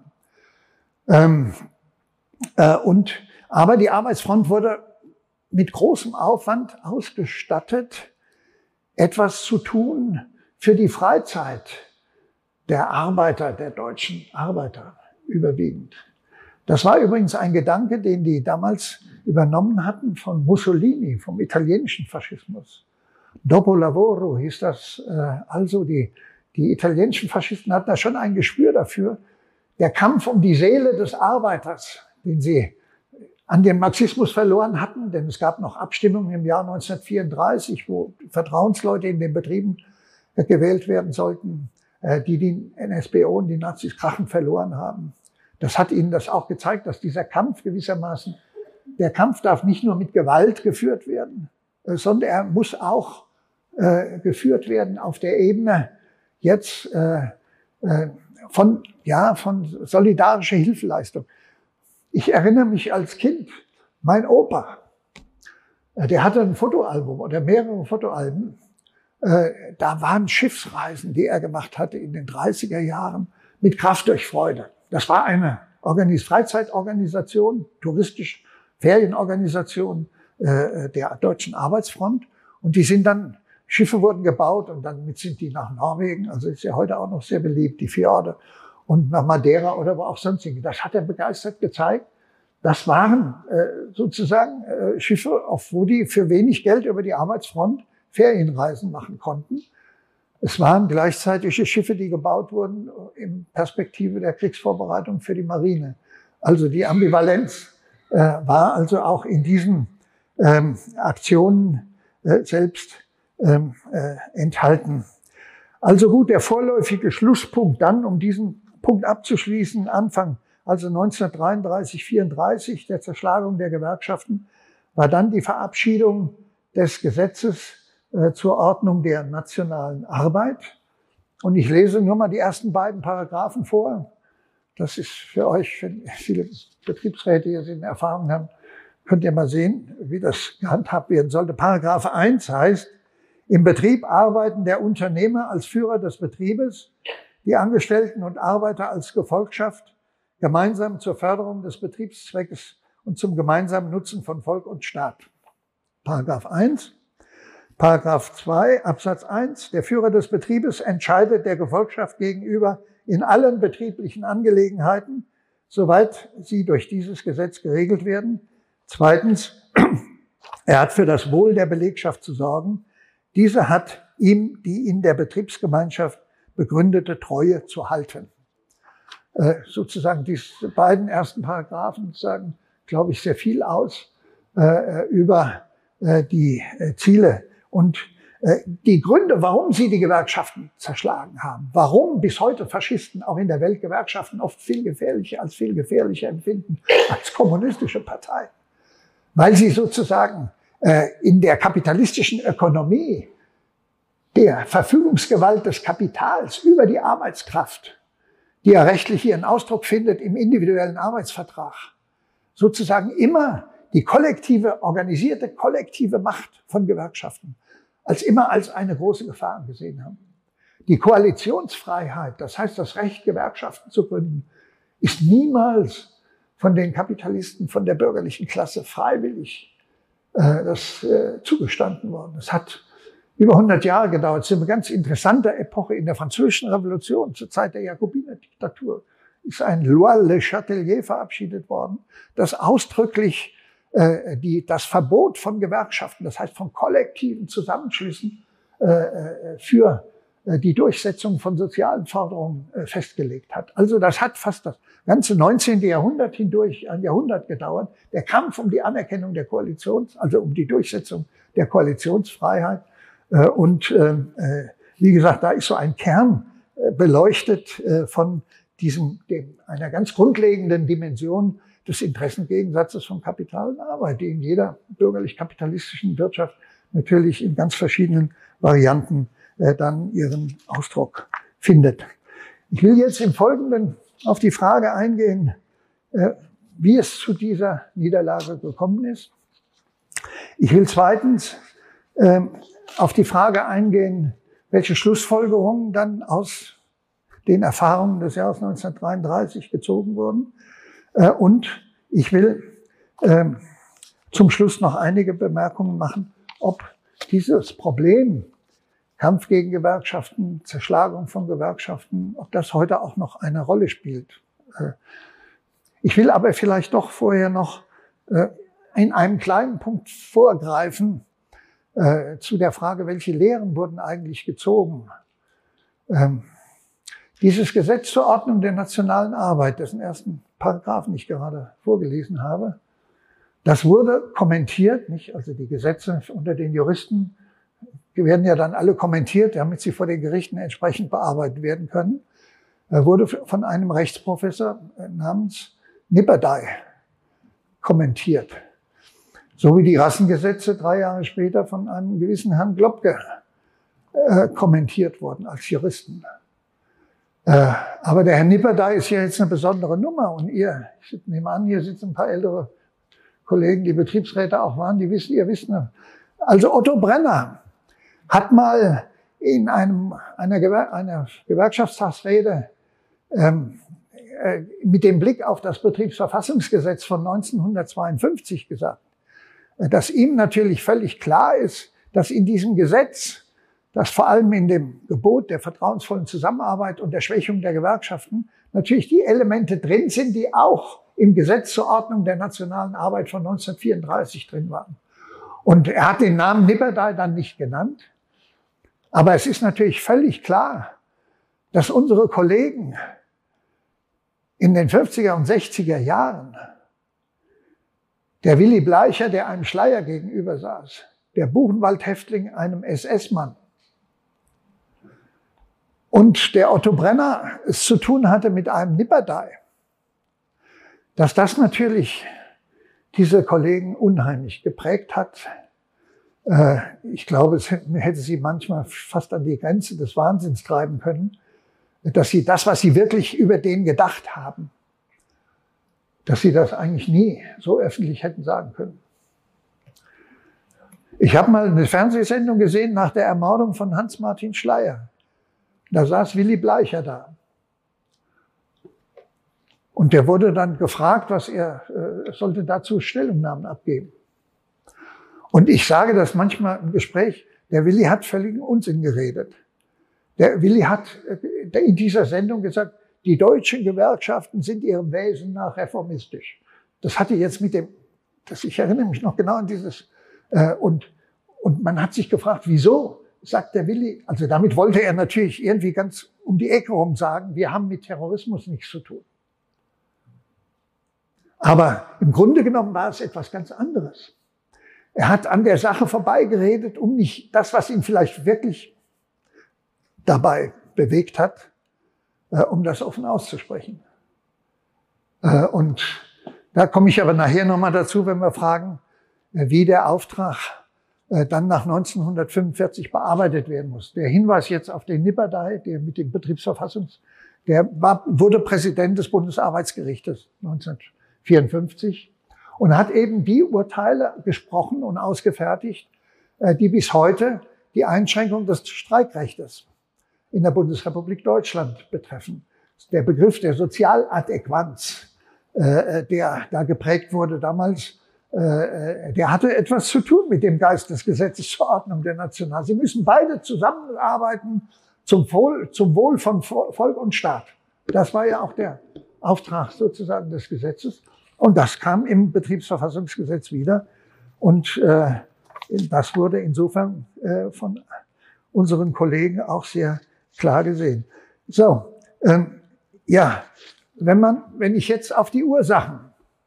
Und, aber die Arbeitsfront wurde mit großem Aufwand ausgestattet, etwas zu tun für die Freizeit der Arbeiter, der deutschen Arbeiter überwiegend. Das war übrigens ein Gedanke, den die damals übernommen hatten von Mussolini, vom italienischen Faschismus. Dopo lavoro hieß das äh, also. Die, die italienischen Faschisten hatten da schon ein Gespür dafür. Der Kampf um die Seele des Arbeiters, den sie an dem Marxismus verloren hatten, denn es gab noch Abstimmungen im Jahr neunzehnhundertvierunddreißig, wo Vertrauensleute in den Betrieben äh, gewählt werden sollten, äh, die die N S B O und die Nazis krachend verloren haben. Das hat ihnen das auch gezeigt, dass dieser Kampf gewissermaßen, der Kampf darf nicht nur mit Gewalt geführt werden, sondern er muss auch äh, geführt werden auf der Ebene jetzt äh, äh, von, ja, von solidarischer Hilfeleistung. Ich erinnere mich als Kind, mein Opa, äh, der hatte ein Fotoalbum oder mehrere Fotoalben. Äh, da waren Schiffsreisen, die er gemacht hatte in den dreißiger Jahren mit Kraft durch Freude. Das war eine Organis- Freizeitorganisation, touristisch Ferienorganisation äh, der Deutschen Arbeitsfront. Und die sind dann, Schiffe wurden gebaut und dann mit sind die nach Norwegen, also ist ja heute auch noch sehr beliebt, die Fjorde, und nach Madeira oder wo auch sonst hin. Das hat er begeistert gezeigt. Das waren äh, sozusagen äh, Schiffe, auf wo die für wenig Geld über die Arbeitsfront Ferienreisen machen konnten. Es waren gleichzeitig Schiffe, die gebaut wurden in Perspektive der Kriegsvorbereitung für die Marine. Also die Ambivalenz äh, war also auch in diesen ähm, Aktionen äh, selbst ähm, äh, enthalten. Also gut, der vorläufige Schlusspunkt dann, um diesen Punkt abzuschließen, Anfang, also neunzehnhundertdreiunddreißig, vierunddreißig, der Zerschlagung der Gewerkschaften, war dann die Verabschiedung des Gesetzes äh, zur Ordnung der nationalen Arbeit. Und ich lese nur mal die ersten beiden Paragraphen vor. Das ist für euch, wenn viele Betriebsräte hier sind, Erfahrung haben, könnt ihr mal sehen, wie das gehandhabt werden sollte. Paragraph eins heißt, im Betrieb arbeiten der Unternehmer als Führer des Betriebes, die Angestellten und Arbeiter als Gefolgschaft, gemeinsam zur Förderung des Betriebszweckes und zum gemeinsamen Nutzen von Volk und Staat. Paragraph eins. Paragraph zwei, Absatz eins. Der Führer des Betriebes entscheidet der Gefolgschaft gegenüber in allen betrieblichen Angelegenheiten, soweit sie durch dieses Gesetz geregelt werden. Zweitens, er hat für das Wohl der Belegschaft zu sorgen. Diese hat ihm die in der Betriebsgemeinschaft begründete Treue zu halten. Äh, sozusagen diese beiden ersten Paragraphen sagen, glaube ich, sehr viel aus äh, über äh, die äh, Ziele und äh, die Gründe, warum sie die Gewerkschaften zerschlagen haben. Warum bis heute Faschisten auch in der Welt Gewerkschaften oft viel gefährlicher als viel gefährlicher empfinden als kommunistische Parteien. Weil sie sozusagen äh, in der kapitalistischen Ökonomie der Verfügungsgewalt des Kapitals über die Arbeitskraft, die ja rechtlich ihren Ausdruck findet im individuellen Arbeitsvertrag, sozusagen immer die kollektive, organisierte kollektive Macht von Gewerkschaften als immer als eine große Gefahr gesehen haben. Die Koalitionsfreiheit, das heißt das Recht, Gewerkschaften zu gründen, ist niemals von den Kapitalisten, von der bürgerlichen Klasse freiwillig äh, das äh, zugestanden worden. Es hat über hundert Jahre gedauert. Es ist eine ganz interessante Epoche in der Französischen Revolution, zur Zeit der Jakobiner-Diktatur, ist ein Loi Le Chatelier verabschiedet worden, das ausdrücklich äh, die, das Verbot von Gewerkschaften, das heißt von kollektiven Zusammenschlüssen äh, für äh, die Durchsetzung von sozialen Forderungen äh, festgelegt hat. Also das hat fast das ganze neunzehnte Jahrhundert hindurch, ein Jahrhundert gedauert. Der Kampf um die Anerkennung der Koalitions, also um die Durchsetzung der Koalitionsfreiheit. Und äh, wie gesagt, da ist so ein Kern äh, beleuchtet äh, von diesem, dem, einer ganz grundlegenden Dimension des Interessengegensatzes von Kapital und Arbeit, die in jeder bürgerlich-kapitalistischen Wirtschaft natürlich in ganz verschiedenen Varianten äh, dann ihren Ausdruck findet. Ich will jetzt im Folgenden auf die Frage eingehen, äh, wie es zu dieser Niederlage gekommen ist. Ich will zweitens äh, auf die Frage eingehen, welche Schlussfolgerungen dann aus den Erfahrungen des Jahres neunzehnhundertdreiunddreißig gezogen wurden. Und ich will zum Schluss noch einige Bemerkungen machen, ob dieses Problem Kampf gegen Gewerkschaften, Zerschlagung von Gewerkschaften, ob das heute auch noch eine Rolle spielt. Ich will aber vielleicht doch vorher noch in einem kleinen Punkt vorgreifen, Äh, zu der Frage, welche Lehren wurden eigentlich gezogen. Ähm, dieses Gesetz zur Ordnung der nationalen Arbeit, dessen ersten Paragraphen ich gerade vorgelesen habe, das wurde kommentiert, nicht? Also die Gesetze unter den Juristen werden ja dann alle kommentiert, damit sie vor den Gerichten entsprechend bearbeitet werden können, äh, wurde von einem Rechtsprofessor namens Nipperdey kommentiert. So wie die Rassengesetze drei Jahre später von einem gewissen Herrn Globke äh, kommentiert wurden als Juristen. Äh, aber der Herr Nipperdey ist ja jetzt eine besondere Nummer. Und ihr, ich nehme an, hier sitzen ein paar ältere Kollegen, die Betriebsräte auch waren, die wissen, ihr wisst. Also Otto Brenner hat mal in einem, einer, Gewer einer Gewerkschaftstagsrede ähm, äh, mit dem Blick auf das Betriebsverfassungsgesetz von neunzehnhundertzweiundfünfzig gesagt, dass ihm natürlich völlig klar ist, dass in diesem Gesetz, das vor allem in dem Gebot der vertrauensvollen Zusammenarbeit und der Schwächung der Gewerkschaften natürlich die Elemente drin sind, die auch im Gesetz zur Ordnung der nationalen Arbeit von neunzehnhundertvierunddreißig drin waren. Und er hat den Namen Nipperdey dann nicht genannt. Aber es ist natürlich völlig klar, dass unsere Kollegen in den fünfziger und sechziger Jahren, der Willy Bleicher, der einem Schleier gegenüber saß, der Buchenwald-Häftling, einem S S-Mann, und der Otto Brenner es zu tun hatte mit einem Nipperdey, dass das natürlich diese Kollegen unheimlich geprägt hat. Ich glaube, es hätte sie manchmal fast an die Grenze des Wahnsinns treiben können, dass sie das, was sie wirklich über den gedacht haben, dass sie das eigentlich nie so öffentlich hätten sagen können. Ich habe mal eine Fernsehsendung gesehen nach der Ermordung von Hans-Martin Schleyer. Da saß Willy Bleicher da. Und der wurde dann gefragt, was er äh, sollte dazu Stellungnahmen abgeben. Und ich sage das manchmal im Gespräch, der Willy hat völligen Unsinn geredet. Der Willy hat äh, in dieser Sendung gesagt, die deutschen Gewerkschaften sind ihrem Wesen nach reformistisch. Das hatte jetzt mit dem, das, ich erinnere mich noch genau an dieses, äh, und, und man hat sich gefragt, wieso? Sagt der Willy, also damit wollte er natürlich irgendwie ganz um die Ecke rum sagen, wir haben mit Terrorismus nichts zu tun. Aber im Grunde genommen war es etwas ganz anderes. Er hat an der Sache vorbeigeredet, um nicht das, was ihn vielleicht wirklich dabei bewegt hat, äh, um das offen auszusprechen. Äh, und da komme ich aber nachher nochmal dazu, wenn wir fragen, äh, wie der Auftrag äh, dann nach neunzehnhundertfünfundvierzig bearbeitet werden muss. Der Hinweis jetzt auf den Nipperdey, der mit dem Betriebsverfassungs, der war, wurde Präsident des Bundesarbeitsgerichtes neunzehnhundertvierundfünfzig und hat eben die Urteile gesprochen und ausgefertigt, äh, die bis heute die Einschränkung des Streikrechtes in der Bundesrepublik Deutschland betreffen. Der Begriff der Sozialadäquanz, äh, der da geprägt wurde damals, äh, der hatte etwas zu tun mit dem Geist des Gesetzes zur Ordnung der Nation. Sie müssen beide zusammenarbeiten zum Wohl, zum Wohl von Volk und Staat. Das war ja auch der Auftrag sozusagen des Gesetzes. Und das kam im Betriebsverfassungsgesetz wieder. Und äh, das wurde insofern äh, von unseren Kollegen auch sehr klar gesehen. So, ähm, ja, wenn man, wenn ich jetzt auf die Ursachen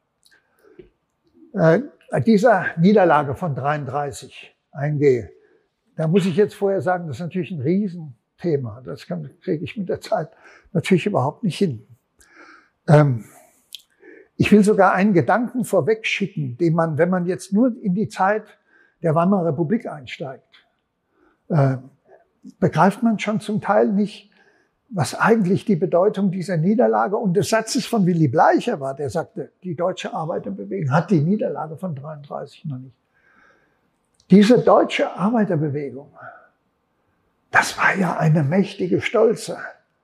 äh, dieser Niederlage von dreiunddreißig eingehe, da muss ich jetzt vorher sagen, das ist natürlich ein Riesenthema. Das kann, kriege ich mit der Zeit natürlich überhaupt nicht hin. Ähm, ich will sogar einen Gedanken vorwegschicken, den man, wenn man jetzt nur in die Zeit der Weimarer Republik einsteigt, äh, begreift man schon zum Teil nicht, was eigentlich die Bedeutung dieser Niederlage und des Satzes von Willy Bleicher war. Der sagte, die deutsche Arbeiterbewegung hat die Niederlage von dreiunddreißig noch nicht. Diese deutsche Arbeiterbewegung, das war ja eine mächtige, stolze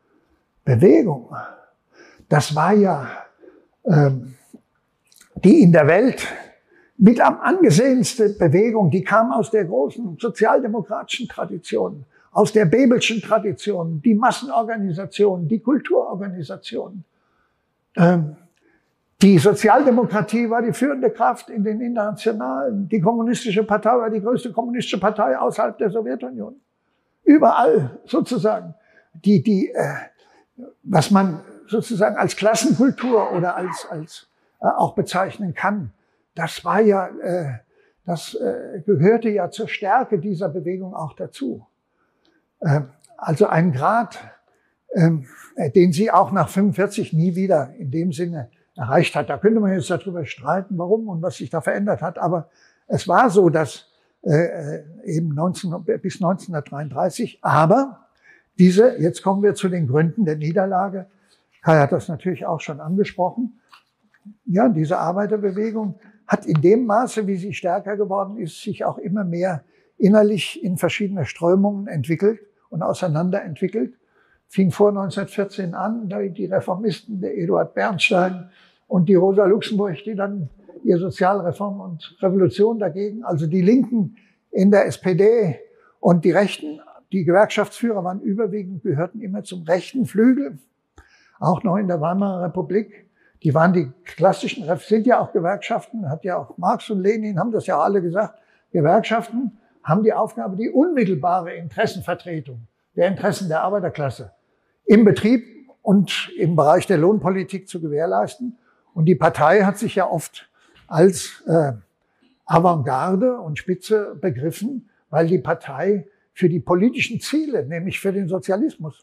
Bewegung. Das war ja ähm, die in der Welt mit am angesehenste Bewegung, die kam aus der großen sozialdemokratischen Tradition, aus der Bebelschen Tradition, die Massenorganisationen, die Kulturorganisationen. Ähm, die Sozialdemokratie war die führende Kraft in den Internationalen. Die Kommunistische Partei war die größte kommunistische Partei außerhalb der Sowjetunion. Überall sozusagen. Die, die, äh, was man sozusagen als Klassenkultur oder als, als äh, auch bezeichnen kann, das war ja, äh, das äh, gehörte ja zur Stärke dieser Bewegung auch dazu. Äh, also ein Grad, äh, den sie auch nach fünfundvierzig nie wieder in dem Sinne erreicht hat. Da könnte man jetzt darüber streiten, warum und was sich da verändert hat. Aber es war so, dass äh, eben neunzehn, bis neunzehnhundertdreiunddreißig, aber diese, jetzt kommen wir zu den Gründen der Niederlage. Kai hat das natürlich auch schon angesprochen. Ja, diese Arbeiterbewegung hat in dem Maße, wie sie stärker geworden ist, sich auch immer mehr innerlich in verschiedene Strömungen entwickelt und auseinanderentwickelt. Fing vor neunzehnhundertvierzehn an, die Reformisten, der Eduard Bernstein und die Rosa Luxemburg, die dann ihr Sozialreform und Revolution dagegen, also die Linken in der S P D und die Rechten, die Gewerkschaftsführer waren überwiegend, gehörten immer zum rechten Flügel, auch noch in der Weimarer Republik. Die waren die klassischen, sind ja auch Gewerkschaften, hat ja auch Marx und Lenin, haben das ja alle gesagt. Gewerkschaften haben die Aufgabe, die unmittelbare Interessenvertretung der Interessen der Arbeiterklasse im Betrieb und im Bereich der Lohnpolitik zu gewährleisten. Und die Partei hat sich ja oft als äh, Avantgarde und Spitze begriffen, weil die Partei für die politischen Ziele, nämlich für den Sozialismus,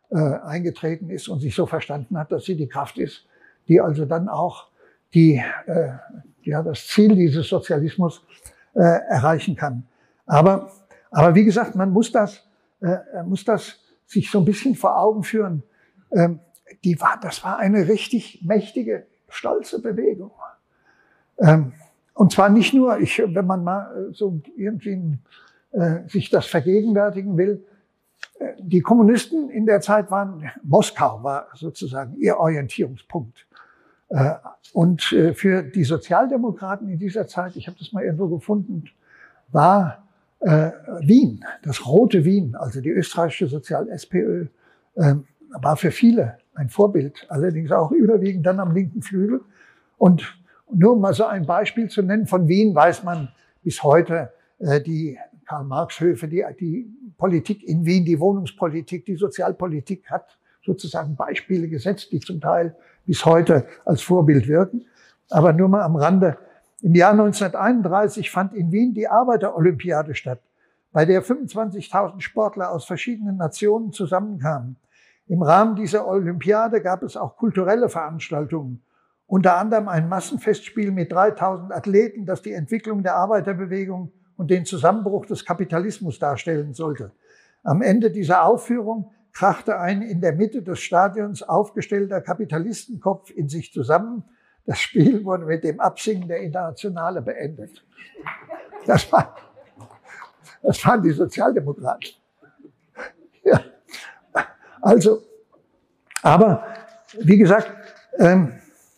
äh, eingetreten ist und sich so verstanden hat, dass sie die Kraft ist, die also dann auch die, äh, ja, das Ziel dieses Sozialismus äh, erreichen kann. Aber, aber wie gesagt, man muss das, äh, muss das sich so ein bisschen vor Augen führen. Ähm, die war, das war eine richtig mächtige, stolze Bewegung. Ähm, und zwar nicht nur, ich, wenn man mal so irgendwie äh, sich das vergegenwärtigen will, äh, die Kommunisten in der Zeit waren, Moskau war sozusagen ihr Orientierungspunkt. Äh, und äh, für die Sozialdemokraten in dieser Zeit, ich habe das mal irgendwo gefunden, war äh, Wien, das rote Wien, also die österreichische Sozial-SPÖ, äh, war für viele ein Vorbild, allerdings auch überwiegend dann am linken Flügel. Und nur um mal so ein Beispiel zu nennen, von Wien weiß man bis heute, äh, die Karl-Marx-Höfe, die, die Politik in Wien, die Wohnungspolitik, die Sozialpolitik hat sozusagen Beispiele gesetzt, die zum Teil bis heute als Vorbild wirken. Aber nur mal am Rande. Im Jahr neunzehnhunderteinunddreißig fand in Wien die Arbeiterolympiade statt, bei der fünfundzwanzigtausend Sportler aus verschiedenen Nationen zusammenkamen. Im Rahmen dieser Olympiade gab es auch kulturelle Veranstaltungen, unter anderem ein Massenfestspiel mit dreitausend Athleten, das die Entwicklung der Arbeiterbewegung und den Zusammenbruch des Kapitalismus darstellen sollte. Am Ende dieser Aufführung krachte ein in der Mitte des Stadions aufgestellter Kapitalistenkopf in sich zusammen. Das Spiel wurde mit dem Absingen der Internationale beendet. Das, war, das waren die Sozialdemokraten. Ja. Also, aber wie gesagt, ähm,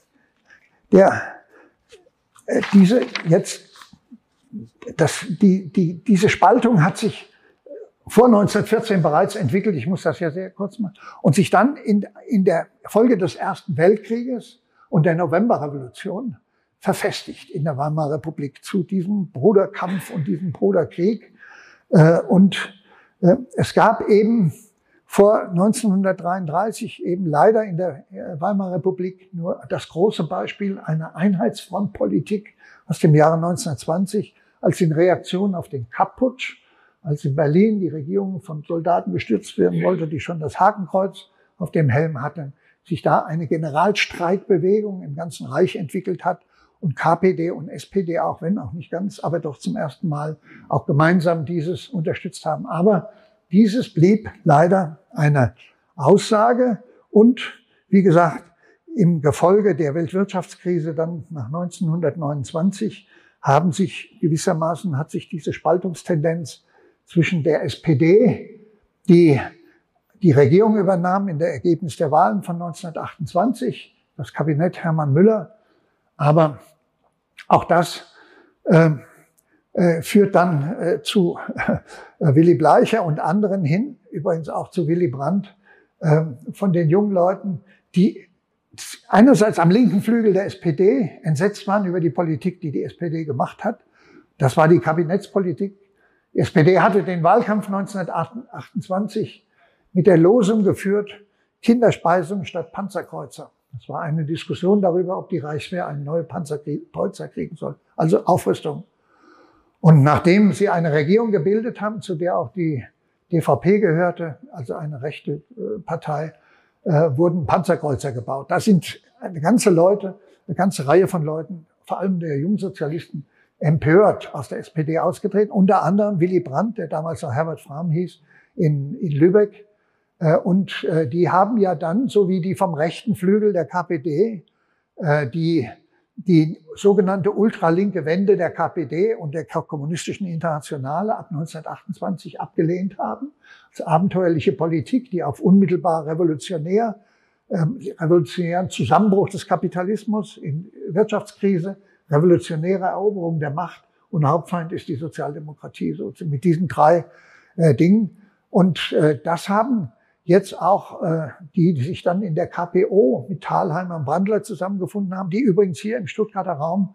der, äh, diese jetzt, das, die, die, diese Spaltung hat sich vor neunzehnhundertvierzehn bereits entwickelt. Ich muss das ja sehr kurz machen. Und sich dann in, in der Folge des Ersten Weltkrieges und der Novemberrevolution verfestigt in der Weimarer Republik zu diesem Bruderkampf und diesem Bruderkrieg. Äh, und äh, es gab eben vor neunzehnhundertdreiunddreißig eben leider in der Weimarer Republik nur das große Beispiel einer Einheitsfrontpolitik aus dem Jahre neunzehnhundertzwanzig, als in Reaktion auf den Kapp-Putsch, als in Berlin die Regierung von Soldaten gestürzt werden wollte, die schon das Hakenkreuz auf dem Helm hatten, sich da eine Generalstreikbewegung im ganzen Reich entwickelt hat und K P D und S P D, auch wenn auch nicht ganz, aber doch zum ersten Mal auch gemeinsam dieses unterstützt haben. Aber dieses blieb leider eine Aussage und, wie gesagt, im Gefolge der Weltwirtschaftskrise dann nach neunzehnhundertneunundzwanzig haben sich gewissermaßen, hat sich diese Spaltungstendenz zwischen der S P D, die die Regierung übernahm in der Ergebnis der Wahlen von neunzehnhundertachtundzwanzig, das Kabinett Hermann Müller, aber auch das äh, äh, führt dann äh, zu äh, Willy Bleicher und anderen hin, übrigens auch zu Willy Brandt, äh, von den jungen Leuten, die einerseits am linken Flügel der S P D entsetzt waren über die Politik, die die S P D gemacht hat. Das war die Kabinettspolitik. Die S P D hatte den Wahlkampf neunzehnhundertachtundzwanzig mit der Losung geführt, Kinderspeisung statt Panzerkreuzer. Das war eine Diskussion darüber, ob die Reichswehr eine neue Panzerkreuzer kriegen soll, also Aufrüstung. Und nachdem sie eine Regierung gebildet haben, zu der auch die D V P gehörte, also eine rechte äh, Partei, äh, wurden Panzerkreuzer gebaut. Da sind eine ganze Leute, eine ganze Reihe von Leuten, vor allem der Jungsozialisten, empört aus der S P D ausgetreten. Unter anderem Willy Brandt, der damals noch Herbert Frahm hieß, in, in Lübeck. Äh, und äh, die haben ja dann, so wie die vom rechten Flügel der K P D, äh, die die sogenannte ultralinke Wende der K P D und der kommunistischen Internationale ab neunzehnhundertachtundzwanzig abgelehnt haben, als abenteuerliche Politik, die auf unmittelbar revolutionär, ähm, revolutionären Zusammenbruch des Kapitalismus in Wirtschaftskrise, revolutionäre Eroberung der Macht und Hauptfeind ist die Sozialdemokratie, so mit diesen drei äh, Dingen. Und äh, das haben jetzt auch äh, die, die sich dann in der K P O mit Thalheimer und Brandler zusammengefunden haben, die übrigens hier im Stuttgarter Raum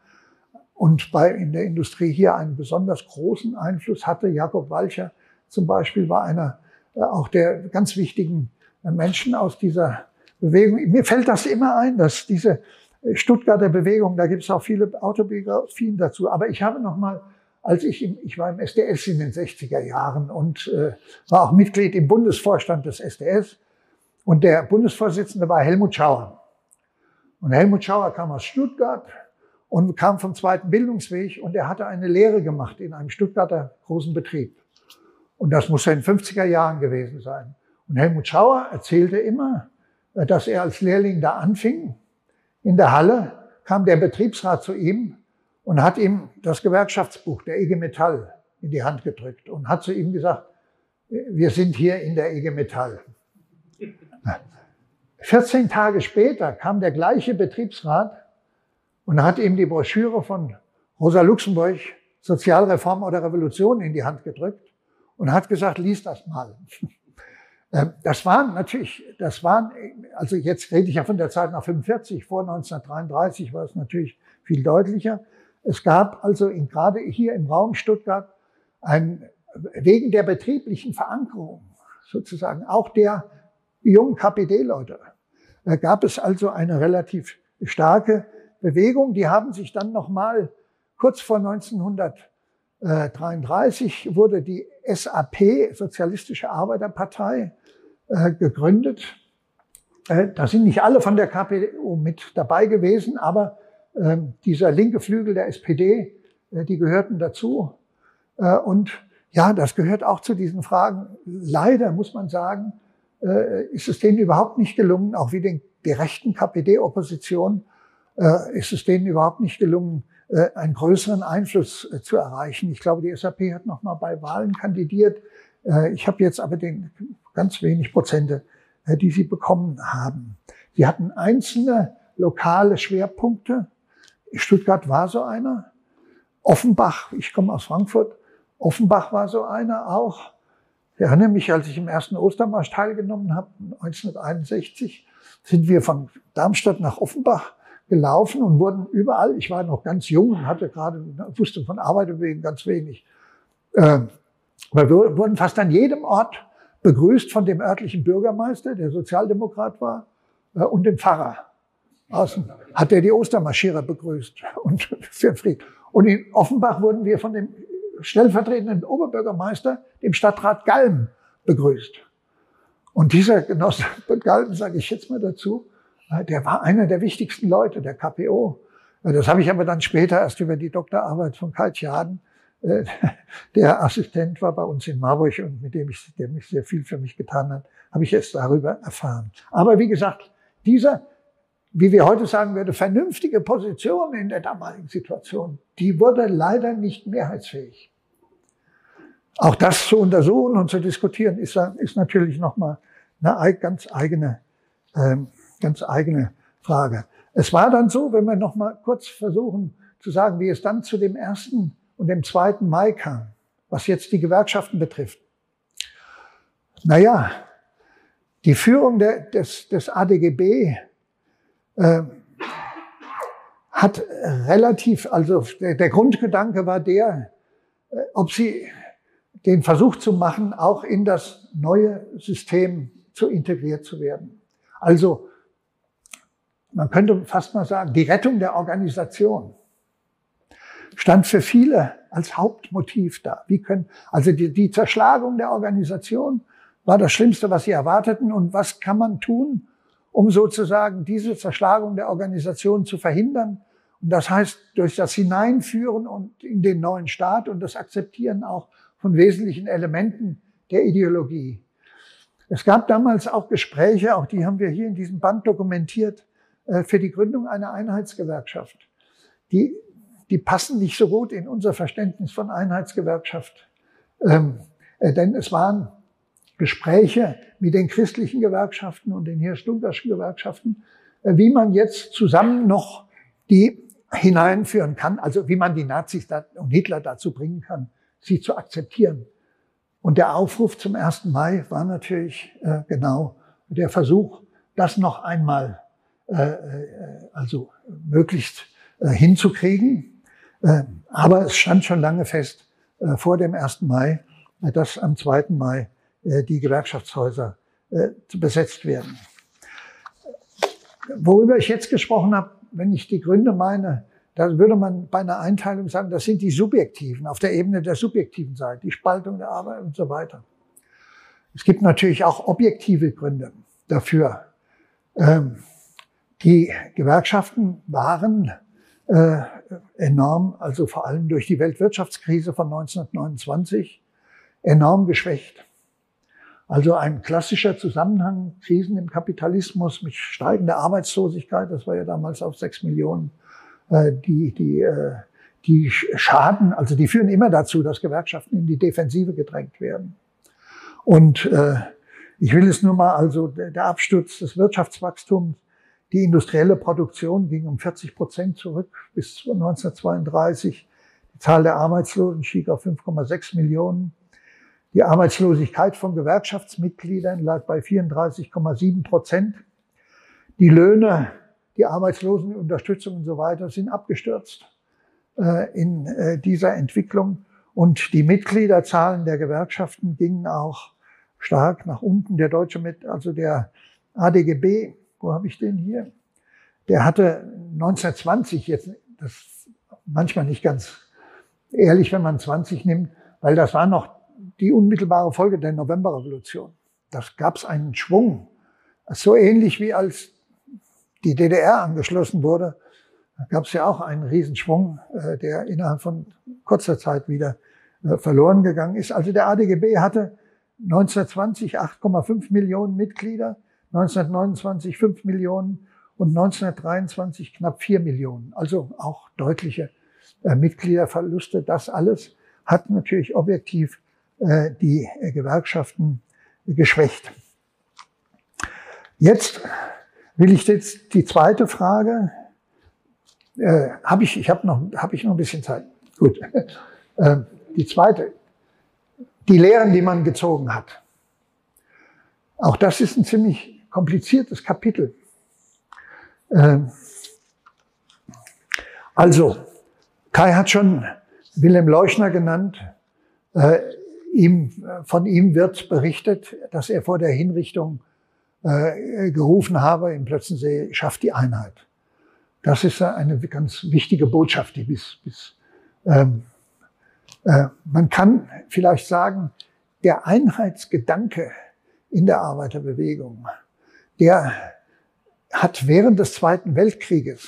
und bei in der Industrie hier einen besonders großen Einfluss hatte. Jakob Walcher zum Beispiel war einer äh, auch der ganz wichtigen äh, Menschen aus dieser Bewegung. Mir fällt das immer ein, dass diese Stuttgarter Bewegung, da gibt es auch viele Autobiografien dazu. Aber ich habe noch mal, als ich im, ich war im S D S in den sechziger Jahren und äh, war auch Mitglied im Bundesvorstand des S D S. Und der Bundesvorsitzende war Helmut Schauer. Und Helmut Schauer kam aus Stuttgart und kam vom zweiten Bildungsweg und er hatte eine Lehre gemacht in einem Stuttgarter großen Betrieb. Und das muss ja in den fünfziger Jahren gewesen sein. Und Helmut Schauer erzählte immer, dass er als Lehrling da anfing. In der Halle kam der Betriebsrat zu ihm und hat ihm das Gewerkschaftsbuch der I G Metall in die Hand gedrückt und hat zu ihm gesagt, wir sind hier in der I G Metall. vierzehn Tage später kam der gleiche Betriebsrat und hat ihm die Broschüre von Rosa Luxemburg, Sozialreform oder Revolution, in die Hand gedrückt und hat gesagt, lies das mal. Das waren natürlich, das waren, also jetzt rede ich ja von der Zeit nach fünfundvierzig, vor neunzehnhundertdreiunddreißig war es natürlich viel deutlicher. Es gab also in, gerade hier im Raum Stuttgart ein, wegen der betrieblichen Verankerung sozusagen auch der jungen K P D-Leute, da gab es also eine relativ starke Bewegung. Die haben sich dann nochmal kurz vor neunzehnhundertdreiunddreißig wurde die S A P, Sozialistische Arbeiterpartei, gegründet. Da sind nicht alle von der K P D U mit dabei gewesen, aber dieser linke Flügel der S P D, die gehörten dazu. Und ja, das gehört auch zu diesen Fragen. Leider muss man sagen, ist es denen überhaupt nicht gelungen, auch wie den gerechten K P D-Opposition, ist es denen überhaupt nicht gelungen, einen größeren Einfluss zu erreichen. Ich glaube, die S A P hat noch mal bei Wahlen kandidiert. Ich habe jetzt aber den ganz wenig Prozente, die sie bekommen haben. Sie hatten einzelne lokale Schwerpunkte. Stuttgart war so einer. Offenbach, ich komme aus Frankfurt, Offenbach war so einer auch. Ich erinnere mich, als ich im ersten Ostermarsch teilgenommen habe, neunzehnhunderteinundsechzig, sind wir von Darmstadt nach Offenbach gelaufen und wurden überall, ich war noch ganz jung und hatte gerade, wusste von Arbeiterbewegung ganz wenig, äh, aber wir wurden fast an jedem Ort begrüßt von dem örtlichen Bürgermeister, der Sozialdemokrat war, äh, und dem Pfarrer. Außen hat er die Ostermarschierer begrüßt und für Frieden. Und in Offenbach wurden wir von dem stellvertretenden Oberbürgermeister, dem Stadtrat Galm, begrüßt. Und dieser Genosse Galm, sage ich jetzt mal dazu, der war einer der wichtigsten Leute der K P O. Das habe ich aber dann später erst über die Doktorarbeit von Karl Tjaden, der Assistent war bei uns in Marburg und mit dem ich, der mich sehr viel für mich getan hat, habe ich erst darüber erfahren. Aber wie gesagt, dieser, wie wir heute sagen würden, vernünftige Position in der damaligen Situation, die wurde leider nicht mehrheitsfähig. Auch das zu untersuchen und zu diskutieren, ist, ist natürlich nochmal eine ganz eigene, ähm, ganz eigene Frage. Es war dann so, wenn wir nochmal kurz versuchen zu sagen, wie es dann zu dem ersten und dem zweiten Mai kam, was jetzt die Gewerkschaften betrifft. Naja, die Führung der, des, des A D G B äh, hat relativ, also der, der Grundgedanke war der, äh, ob sie den Versuch zu machen, auch in das neue System zu integriert zu werden. Also man könnte fast mal sagen, die Rettung der Organisation stand für viele als Hauptmotiv da. Wie können, also die, die Zerschlagung der Organisation war das Schlimmste, was sie erwarteten. Und was kann man tun, um sozusagen diese Zerschlagung der Organisation zu verhindern? Und das heißt, durch das Hineinführen und in den neuen Staat und das Akzeptieren auch von wesentlichen Elementen der Ideologie. Es gab damals auch Gespräche, auch die haben wir hier in diesem Band dokumentiert, für die Gründung einer Einheitsgewerkschaft. Die, die passen nicht so gut in unser Verständnis von Einheitsgewerkschaft. Ähm, äh, denn es waren Gespräche mit den christlichen Gewerkschaften und den Hirsch-Dunkerschen Gewerkschaften, äh, wie man jetzt zusammen noch die hineinführen kann, also wie man die Nazis da, und Hitler dazu bringen kann, sie zu akzeptieren. Und der Aufruf zum ersten Mai war natürlich äh, genau der Versuch, das noch einmal äh, also möglichst äh, hinzukriegen. Äh, aber es stand schon lange fest, äh, vor dem ersten Mai, äh, dass am zweiten Mai äh, die Gewerkschaftshäuser äh, besetzt werden. Worüber ich jetzt gesprochen habe, wenn ich die Gründe meine, da würde man bei einer Einteilung sagen, das sind die subjektiven, auf der Ebene der subjektiven Seite, die Spaltung der Arbeit und so weiter. Es gibt natürlich auch objektive Gründe. dafür. Ähm, die Gewerkschaften waren äh, enorm, also vor allem durch die Weltwirtschaftskrise von neunzehnhundertneunundzwanzig, enorm geschwächt. Also ein klassischer Zusammenhang, Krisen im Kapitalismus mit steigender Arbeitslosigkeit, das war ja damals auf sechs Millionen, äh, die, die, äh, die schaden, also die führen immer dazu, dass Gewerkschaften in die Defensive gedrängt werden. Und äh, ich will es nur mal, also der Absturz des Wirtschaftswachstums, die industrielle Produktion ging um vierzig Prozent zurück bis neunzehnhundertzweiunddreißig. Die Zahl der Arbeitslosen stieg auf fünf Komma sechs Millionen. Die Arbeitslosigkeit von Gewerkschaftsmitgliedern lag bei vierunddreißig Komma sieben Prozent. Die Löhne, die Arbeitslosenunterstützung und so weiter sind abgestürzt äh, in äh, dieser Entwicklung. Und die Mitgliederzahlen der Gewerkschaften gingen auch stark nach unten. Der deutsche mit, also der A D G B, wo habe ich den hier? Der hatte neunzehnhundertzwanzig, jetzt das manchmal nicht ganz ehrlich, wenn man zwanzig nimmt, weil das war noch die unmittelbare Folge der Novemberrevolution. Das gab es einen Schwung, so ähnlich wie als die D D R angeschlossen wurde. Da gab es ja auch einen Riesenschwung, äh, der innerhalb von kurzer Zeit wieder äh, verloren gegangen ist. Also der A D G B hatte neunzehnhundertzwanzig acht Komma fünf Millionen Mitglieder, neunzehnhundertneunundzwanzig fünf Millionen und neunzehnhundertdreiundzwanzig knapp vier Millionen. Also auch deutliche äh, Mitgliederverluste. Das alles hat natürlich objektiv äh, die äh, Gewerkschaften äh, geschwächt. Jetzt will ich jetzt die zweite Frage. Äh, habe ich, ich habe noch, habe ich noch ein bisschen Zeit. Gut. Äh, die zweite. Die Lehren, die man gezogen hat. Auch das ist ein ziemlich kompliziertes Kapitel. Ähm, also, Kai hat schon Wilhelm Leuschner genannt. Äh, ihm, von ihm wird berichtet, dass er vor der Hinrichtung äh, gerufen habe im Plötzensee, schafft die Einheit. Das ist eine ganz wichtige Botschaft, die bis, bis ähm, äh, man kann vielleicht sagen, der Einheitsgedanke in der Arbeiterbewegung, der hat während des Zweiten Weltkrieges,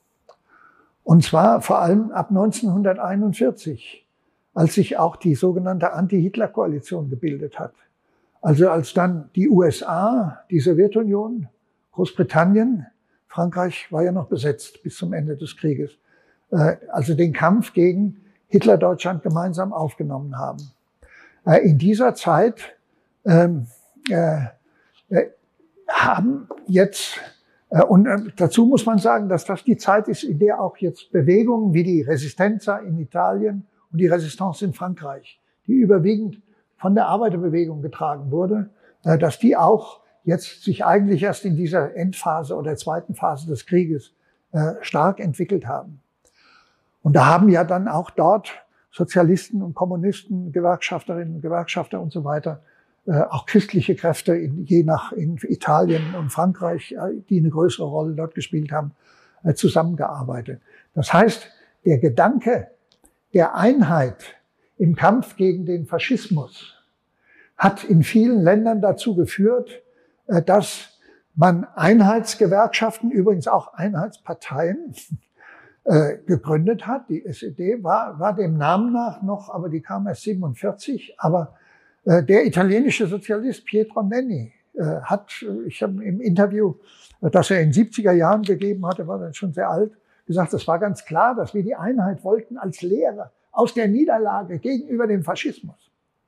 und zwar vor allem ab neunzehnhunderteinundvierzig, als sich auch die sogenannte Anti-Hitler-Koalition gebildet hat. Also als dann die U S A, die Sowjetunion, Großbritannien, Frankreich war ja noch besetzt bis zum Ende des Krieges, äh, also den Kampf gegen Hitler-Deutschland gemeinsam aufgenommen haben. Äh, in dieser Zeit ähm, äh, äh, haben jetzt, äh, und äh, dazu muss man sagen, dass das die Zeit ist, in der auch jetzt Bewegungen wie die Resistenza in Italien und die Resistance in Frankreich, die überwiegend von der Arbeiterbewegung getragen wurde, äh, dass die auch jetzt sich eigentlich erst in dieser Endphase oder zweiten Phase des Krieges äh, stark entwickelt haben. Und da haben ja dann auch dort Sozialisten und Kommunisten, Gewerkschafterinnen und Gewerkschafter und so weiter, äh, auch christliche Kräfte, in, je nach in Italien und Frankreich, äh, die eine größere Rolle dort gespielt haben, äh, zusammengearbeitet. Das heißt, der Gedanke der Einheit im Kampf gegen den Faschismus hat in vielen Ländern dazu geführt, äh, dass man Einheitsgewerkschaften, übrigens auch Einheitsparteien, Äh, gegründet hat. Die S E D war, war dem Namen nach noch, aber die kam erst siebenundvierzig. Aber äh, der italienische Sozialist Pietro Nenni äh, hat, ich habe im Interview, äh, das er in den siebziger Jahren gegeben hatte, war dann schon sehr alt, gesagt, es war ganz klar, dass wir die Einheit wollten als Lehre aus der Niederlage gegenüber dem Faschismus.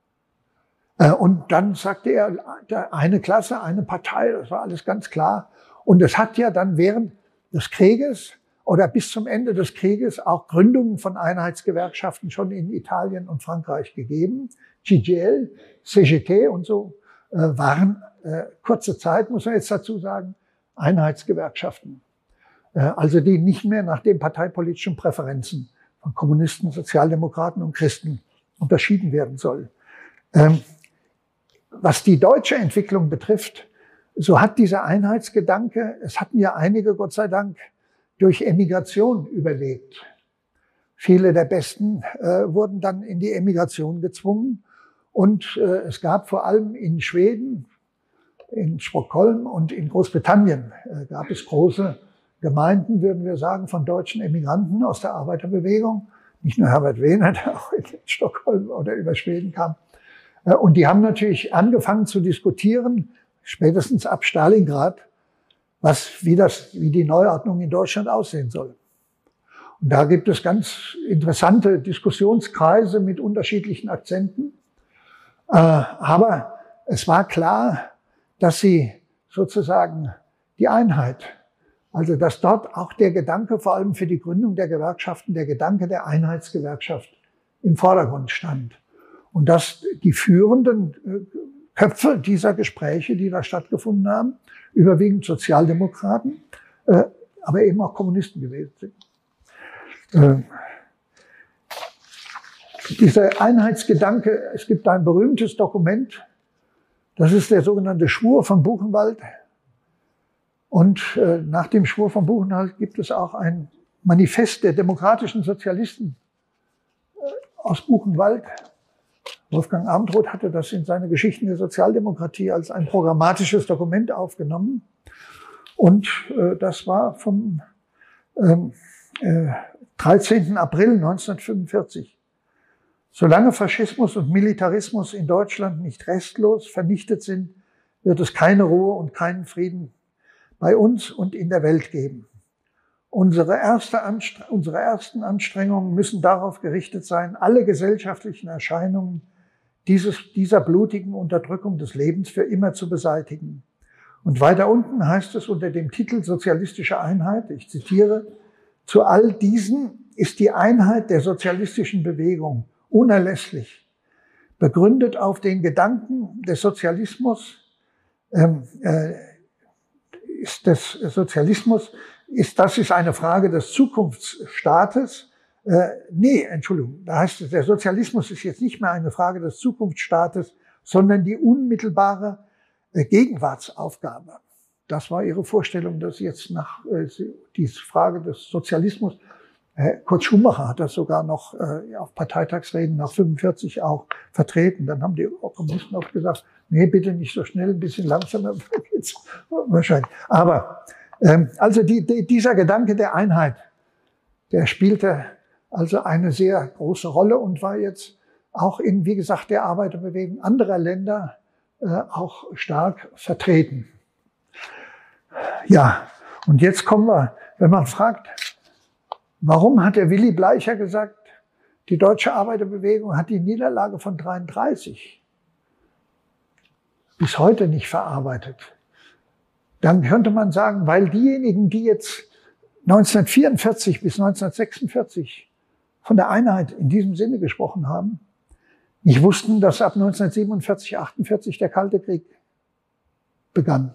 Äh, und dann sagte er, eine Klasse, eine Partei, das war alles ganz klar. Und es hat ja dann während des Krieges oder bis zum Ende des Krieges auch Gründungen von Einheitsgewerkschaften schon in Italien und Frankreich gegeben. C G L, C G T und so äh, waren äh, kurze Zeit, muss man jetzt dazu sagen, Einheitsgewerkschaften. Äh, also die nicht mehr nach den parteipolitischen Präferenzen von Kommunisten, Sozialdemokraten und Christen unterschieden werden soll. Ähm, was die deutsche Entwicklung betrifft, so hat dieser Einheitsgedanke, es hatten ja einige, Gott sei Dank, durch Emigration überlebt. Viele der Besten äh, wurden dann in die Emigration gezwungen. Und äh, es gab vor allem in Schweden in Stockholm und in Großbritannien äh, gab es große Gemeinden, würden wir sagen, von deutschen Emigranten aus der Arbeiterbewegung. Nicht nur Herbert Wehner, der auch in Stockholm oder über Schweden kam. Äh, und die haben natürlich angefangen zu diskutieren, spätestens ab Stalingrad, was, wie das, wie die Neuordnung in Deutschland aussehen soll. Und da gibt es ganz interessante Diskussionskreise mit unterschiedlichen Akzenten. Äh, aber es war klar, dass sie sozusagen die Einheit, also dass dort auch der Gedanke, vor allem für die Gründung der Gewerkschaften, der Gedanke der Einheitsgewerkschaft im Vordergrund stand. Und dass die führenden Köpfe dieser Gespräche, die da stattgefunden haben, überwiegend Sozialdemokraten, äh, aber eben auch Kommunisten gewesen sind. Äh, dieser Einheitsgedanke, es gibt ein berühmtes Dokument, das ist der sogenannte Schwur von Buchenwald. Und äh, nach dem Schwur von Buchenwald gibt es auch ein Manifest der demokratischen Sozialisten äh, aus Buchenwald. Wolfgang Abendroth hatte das in seine Geschichten der Sozialdemokratie als ein programmatisches Dokument aufgenommen. Und äh, das war vom ähm, äh, dreizehnten April neunzehnhundertfünfundvierzig. Solange Faschismus und Militarismus in Deutschland nicht restlos vernichtet sind, wird es keine Ruhe und keinen Frieden bei uns und in der Welt geben. Unsere, erste Anstre- unsere ersten Anstrengungen müssen darauf gerichtet sein, alle gesellschaftlichen Erscheinungen dieses, dieser blutigen Unterdrückung des Lebens für immer zu beseitigen. Und weiter unten heißt es unter dem Titel Sozialistische Einheit, ich zitiere, zu all diesen ist die Einheit der sozialistischen Bewegung unerlässlich. Begründet auf den Gedanken des Sozialismus, ähm, äh, ist des Sozialismus, ist, das ist eine Frage des Zukunftsstaates. Äh, nee, Entschuldigung, da heißt es, der Sozialismus ist jetzt nicht mehr eine Frage des Zukunftsstaates, sondern die unmittelbare äh, Gegenwartsaufgabe. Das war ihre Vorstellung, dass jetzt nach äh, diese Frage des Sozialismus, äh, Kurt Schumacher hat das sogar noch äh, auf Parteitagsreden nach fünfundvierzig auch vertreten. Dann haben die Kommunisten oft gesagt, nee, bitte nicht so schnell, ein bisschen langsamer geht's wahrscheinlich. Aber ähm, also die, die, dieser Gedanke der Einheit, der spielte also eine sehr große Rolle und war jetzt auch in, wie gesagt, der Arbeiterbewegung anderer Länder äh, auch stark vertreten. Ja, und jetzt kommen wir, wenn man fragt, warum hat der Willy Bleicher gesagt, die deutsche Arbeiterbewegung hat die Niederlage von dreiunddreißig bis heute nicht verarbeitet, dann könnte man sagen, weil diejenigen, die jetzt neunzehnhundertvierundvierzig bis neunzehnhundertsechsundvierzig von der Einheit in diesem Sinne gesprochen haben, nicht wussten, dass ab neunzehnhundertsiebenundvierzig, achtundvierzig der Kalte Krieg begann.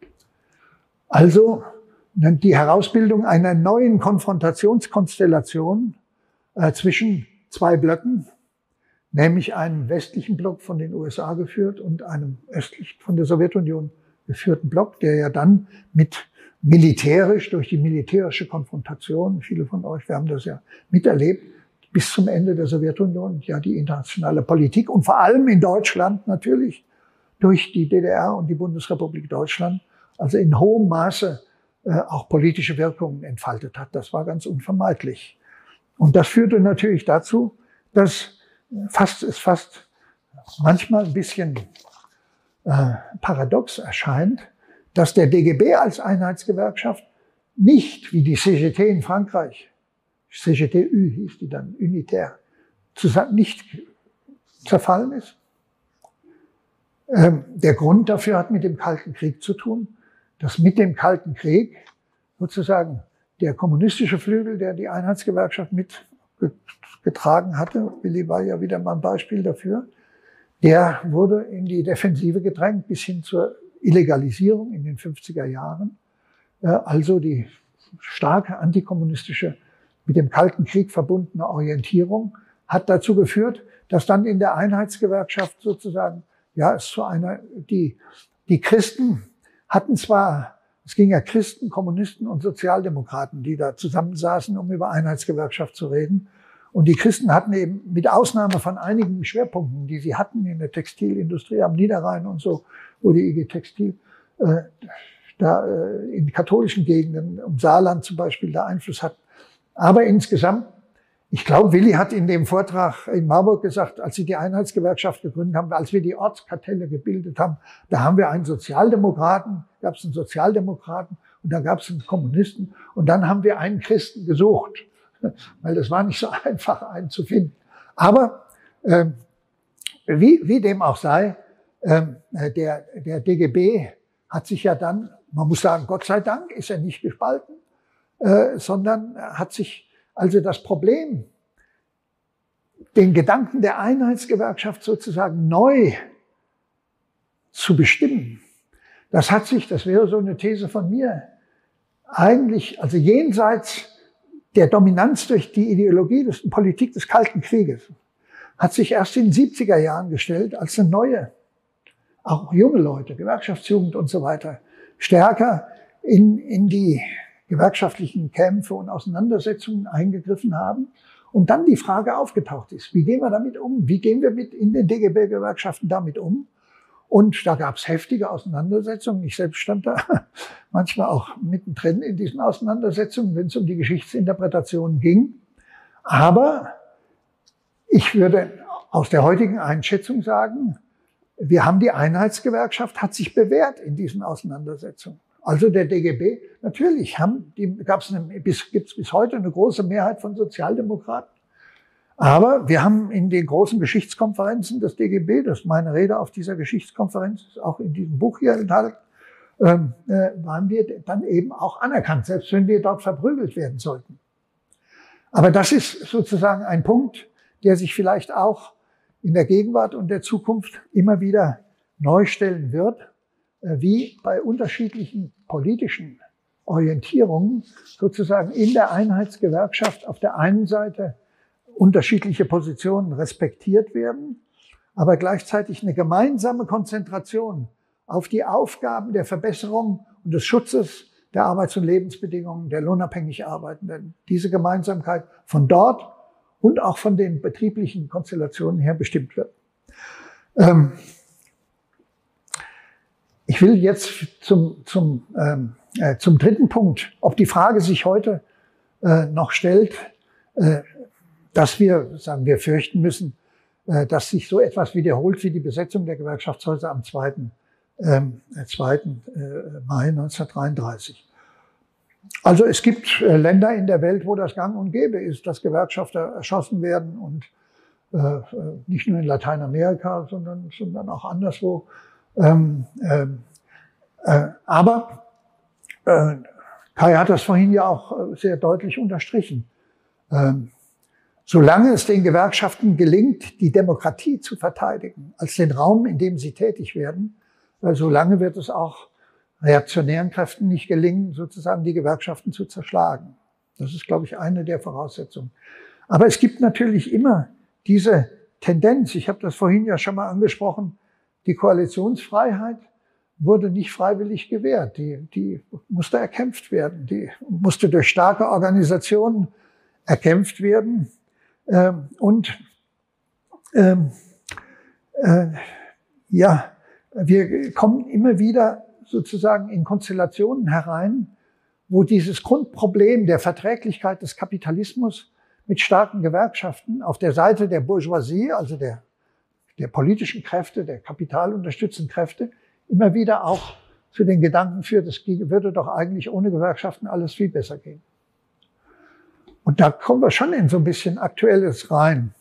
Also die Herausbildung einer neuen Konfrontationskonstellation äh, zwischen zwei Blöcken, nämlich einem westlichen Block von den U S A geführt und einem östlich von der Sowjetunion geführten Block, der ja dann mit militärisch, durch die militärische Konfrontation, viele von euch, wir haben das ja miterlebt, bis zum Ende der Sowjetunion, ja die internationale Politik und vor allem in Deutschland natürlich durch die D D R und die Bundesrepublik Deutschland, also in hohem Maße äh, auch politische Wirkungen entfaltet hat. Das war ganz unvermeidlich. Und das führte natürlich dazu, dass fast, es fast manchmal ein bisschen äh, paradox erscheint, dass der D G B als Einheitsgewerkschaft nicht wie die C G T in Frankreich, C G T Ü hieß die dann, unitär, zusammen, nicht zerfallen ist. Ähm, der Grund dafür hat mit dem Kalten Krieg zu tun, dass mit dem Kalten Krieg sozusagen der kommunistische Flügel, der die Einheitsgewerkschaft mitgetragen hatte, Willy war ja wieder mal ein Beispiel dafür, der wurde in die Defensive gedrängt bis hin zur Illegalisierung in den fünfziger Jahren. Also die starke antikommunistische, mit dem Kalten Krieg verbundene Orientierung hat dazu geführt, dass dann in der Einheitsgewerkschaft sozusagen, ja, es zu einer, die, die Christen hatten zwar, es ging ja Christen, Kommunisten und Sozialdemokraten, die da zusammensaßen, um über Einheitsgewerkschaft zu reden. Und die Christen hatten eben mit Ausnahme von einigen Schwerpunkten, die sie hatten in der Textilindustrie am Niederrhein und so, wo die I G Textil äh, da äh, in katholischen Gegenden, um Saarland zum Beispiel, da Einfluss hat. Aber insgesamt, ich glaube, Willi hat in dem Vortrag in Marburg gesagt, als sie die Einheitsgewerkschaft gegründet haben, als wir die Ortskartelle gebildet haben, da haben wir einen Sozialdemokraten, gab es einen Sozialdemokraten und dann gab es einen Kommunisten und dann haben wir einen Christen gesucht, weil das war nicht so einfach, einen zu finden. Aber ähm, wie, wie dem auch sei, ähm, der, der D G B hat sich ja dann, man muss sagen, Gott sei Dank ist er nicht gespalten, äh, sondern hat sich also das Problem, den Gedanken der Einheitsgewerkschaft sozusagen neu zu bestimmen, das hat sich, das wäre so eine These von mir, eigentlich, also jenseits der Dominanz durch die Ideologie des Politik des Kalten Krieges, hat sich erst in den siebziger Jahren gestellt, als eine neue, auch junge Leute, Gewerkschaftsjugend und so weiter, stärker in, in die gewerkschaftlichen Kämpfe und Auseinandersetzungen eingegriffen haben und dann die Frage aufgetaucht ist, wie gehen wir damit um? Wie gehen wir mit in den D G B-Gewerkschaften damit um? Und da gab es heftige Auseinandersetzungen. Ich selbst stand da manchmal auch mittendrin in diesen Auseinandersetzungen, wenn es um die Geschichtsinterpretation ging. Aber ich würde aus der heutigen Einschätzung sagen, wir haben die Einheitsgewerkschaft, hat sich bewährt in diesen Auseinandersetzungen. Also der D G B, natürlich haben die, gab's eine, bis, gibt's bis heute eine große Mehrheit von Sozialdemokraten. Aber wir haben in den großen Geschichtskonferenzen des D G B, das ist meine Rede auf dieser Geschichtskonferenz, ist auch in diesem Buch hier enthalten, ähm, äh, waren wir dann eben auch anerkannt, selbst wenn wir dort verprügelt werden sollten. Aber das ist sozusagen ein Punkt, der sich vielleicht auch in der Gegenwart und der Zukunft immer wieder neu stellen wird, wie bei unterschiedlichen politischen Orientierungen sozusagen in der Einheitsgewerkschaft auf der einen Seite unterschiedliche Positionen respektiert werden, aber gleichzeitig eine gemeinsame Konzentration auf die Aufgaben der Verbesserung und des Schutzes der Arbeits- und Lebensbedingungen der lohnabhängig Arbeitenden. Diese Gemeinsamkeit von dort und auch von den betrieblichen Konstellationen her bestimmt wird. Ähm, Ich will jetzt zum, zum, ähm, äh, zum dritten Punkt, ob die Frage sich heute äh, noch stellt, äh, dass wir, sagen wir, fürchten müssen, äh, dass sich so etwas wiederholt wie die Besetzung der Gewerkschaftshäuser am zweiten Ähm, zweiten Mai neunzehnhundertdreiunddreißig. Also es gibt äh, Länder in der Welt, wo das gang und gäbe ist, dass Gewerkschafter erschossen werden und äh, nicht nur in Lateinamerika, sondern, sondern auch anderswo. Ähm, ähm, äh, aber äh, Kai hat das vorhin ja auch sehr deutlich unterstrichen. Ähm, solange es den Gewerkschaften gelingt, die Demokratie zu verteidigen, als den Raum, in dem sie tätig werden, äh, solange wird es auch reaktionären Kräften nicht gelingen, sozusagen die Gewerkschaften zu zerschlagen. Das ist, glaube ich, eine der Voraussetzungen. Aber es gibt natürlich immer diese Tendenz, ich habe das vorhin ja schon mal angesprochen, die Koalitionsfreiheit wurde nicht freiwillig gewährt. Die, die musste erkämpft werden. Die musste durch starke Organisationen erkämpft werden. Ähm, und ähm, äh, ja, wir kommen immer wieder sozusagen in Konstellationen herein, wo dieses Grundproblem der Verträglichkeit des Kapitalismus mit starken Gewerkschaften auf der Seite der Bourgeoisie, also der der politischen Kräfte, der kapitalunterstützenden Kräfte, immer wieder auch zu den Gedanken führt, es würde doch eigentlich ohne Gewerkschaften alles viel besser gehen. Und da kommen wir schon in so ein bisschen Aktuelles rein.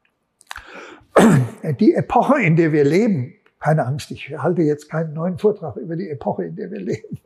Die Epoche, in der wir leben, keine Angst, ich halte jetzt keinen neuen Vortrag über die Epoche, in der wir leben.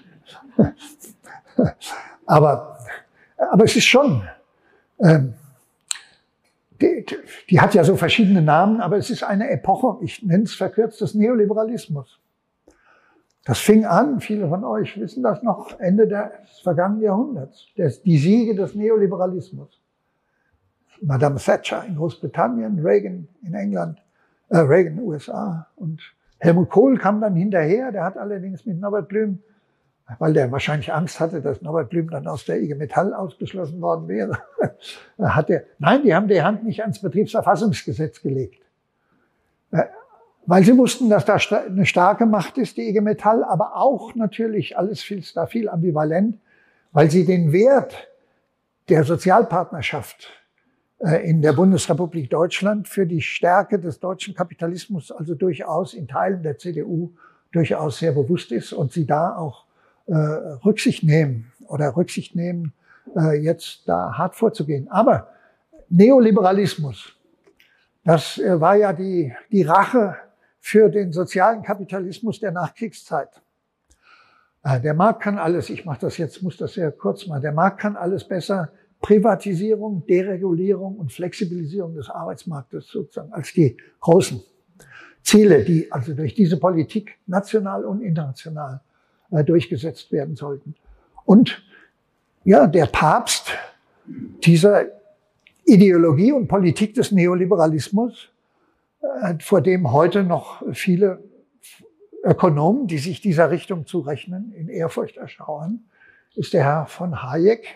aber, aber es ist schon, ähm, Die, die hat ja so verschiedene Namen, aber es ist eine Epoche, ich nenne es verkürzt, des Neoliberalismus. Das fing an, viele von euch wissen das noch, Ende des vergangenen Jahrhunderts, des, die Siege des Neoliberalismus. Madame Thatcher in Großbritannien, Reagan in England, äh, Reagan in den U S A und Helmut Kohl kam dann hinterher, der hat allerdings mit Norbert Blüm, weil der wahrscheinlich Angst hatte, dass Norbert Blüm dann aus der I G Metall ausgeschlossen worden wäre, hat er, nein, die haben die Hand nicht ans Betriebsverfassungsgesetz gelegt. weil sie wussten, dass da eine starke Macht ist, die I G Metall, aber auch natürlich, alles viel, da viel ambivalent, weil sie den Wert der Sozialpartnerschaft in der Bundesrepublik Deutschland für die Stärke des deutschen Kapitalismus also durchaus in Teilen der C D U durchaus sehr bewusst ist und sie da auch äh, Rücksicht nehmen oder Rücksicht nehmen, äh, jetzt da hart vorzugehen. Aber Neoliberalismus, das äh, war ja die, die Rache für den sozialen Kapitalismus der Nachkriegszeit. Äh, der Markt kann alles, ich mache das jetzt, muss das sehr kurz machen, der Markt kann alles besser. Privatisierung, Deregulierung und Flexibilisierung des Arbeitsmarktes sozusagen als die großen Ziele, die also durch diese Politik national und international äh, durchgesetzt werden sollten. Und ja, der Papst dieser Ideologie und Politik des Neoliberalismus, äh, vor dem heute noch viele Ökonomen, die sich dieser Richtung zurechnen, in Ehrfurcht erschauern, ist der Herr von Hayek,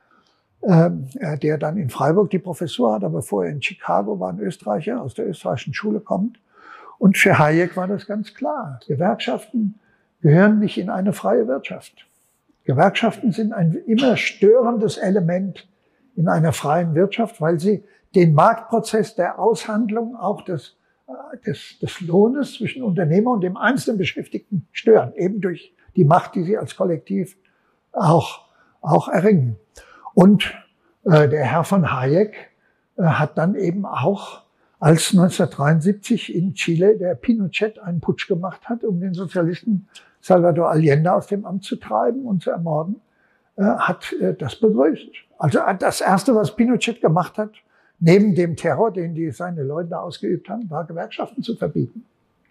der dann in Freiburg die Professur hat, aber vorher in Chicago war, ein Österreicher, aus der österreichischen Schule kommt. Und für Hayek war das ganz klar. Gewerkschaften gehören nicht in eine freie Wirtschaft. Gewerkschaften sind ein immer störendes Element in einer freien Wirtschaft, weil sie den Marktprozess der Aushandlung auch des, des, des Lohnes zwischen Unternehmer und dem einzelnen Beschäftigten stören, eben durch die Macht, die sie als Kollektiv auch, auch erringen. Und äh, der Herr von Hayek äh, hat dann eben auch, als neunzehnhundertdreiundsiebzig in Chile der Pinochet einen Putsch gemacht hat, um den Sozialisten Salvador Allende aus dem Amt zu treiben und zu ermorden, äh, hat äh, das begrüßt. Also das Erste, was Pinochet gemacht hat, neben dem Terror, den die seine Leute ausgeübt haben, war Gewerkschaften zu verbieten.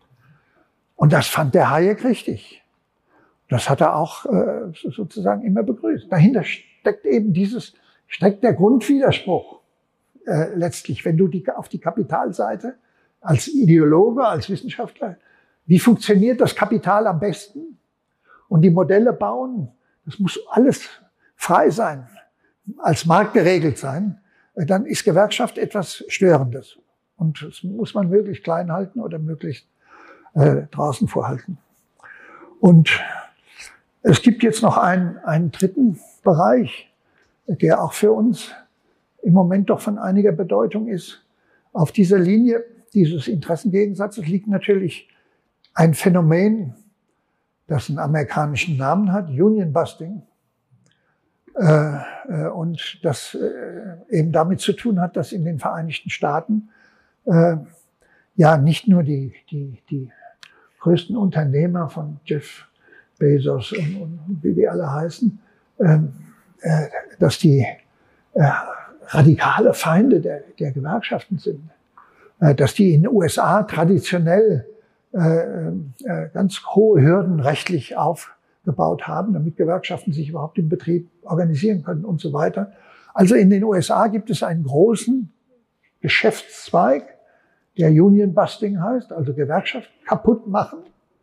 Und das fand der Hayek richtig. Das hat er auch äh, sozusagen immer begrüßt. Dahinter steckt eben dieses, steckt der Grundwiderspruch äh, letztlich, wenn du die, auf die Kapitalseite als Ideologe, als Wissenschaftler, wie funktioniert das Kapital am besten? Und die Modelle bauen, das muss alles frei sein, als Markt geregelt sein, äh, dann ist Gewerkschaft etwas Störendes. Und das muss man möglichst klein halten oder möglichst äh, draußen vorhalten. Und es gibt jetzt noch einen, einen dritten Bereich, der auch für uns im Moment doch von einiger Bedeutung ist. Auf dieser Linie dieses Interessengegensatzes liegt natürlich ein Phänomen, das einen amerikanischen Namen hat, Union Busting, äh, äh, und das äh, eben damit zu tun hat, dass in den Vereinigten Staaten äh, ja nicht nur die, die, die größten Unternehmer von Jeff Bezos und, und wie die alle heißen, ähm, äh, dass die äh, radikale Feinde der, der Gewerkschaften sind, äh, dass die in den U S A traditionell äh, äh, ganz hohe Hürden rechtlich aufgebaut haben, damit Gewerkschaften sich überhaupt im Betrieb organisieren können und so weiter. Also in den U S A gibt es einen großen Geschäftszweig, der Union Busting heißt, also Gewerkschaft kaputt machen.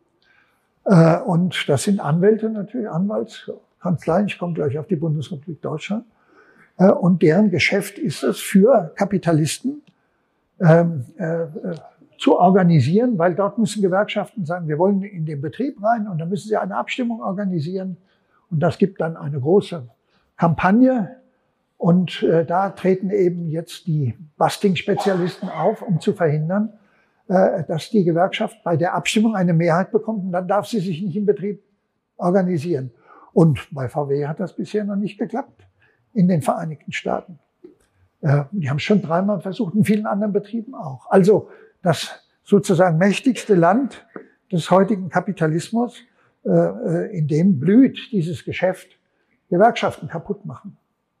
Und das sind Anwälte natürlich, Anwaltskanzleien, ich komme gleich auf die Bundesrepublik Deutschland. Und deren Geschäft ist es für Kapitalisten ähm, äh, zu organisieren, weil dort müssen Gewerkschaften sagen, wir wollen in den Betrieb rein und dann müssen sie eine Abstimmung organisieren. Und das gibt dann eine große Kampagne. Und äh, da treten eben jetzt die Busting-Spezialisten auf, um zu verhindern, dass die Gewerkschaft bei der Abstimmung eine Mehrheit bekommt und dann darf sie sich nicht im Betrieb organisieren. Und bei V W hat das bisher noch nicht geklappt in den Vereinigten Staaten. Die haben es schon dreimal versucht, in vielen anderen Betrieben auch. Also das sozusagen mächtigste Land des heutigen Kapitalismus, in dem blüht dieses Geschäft, Gewerkschaften kaputt machen.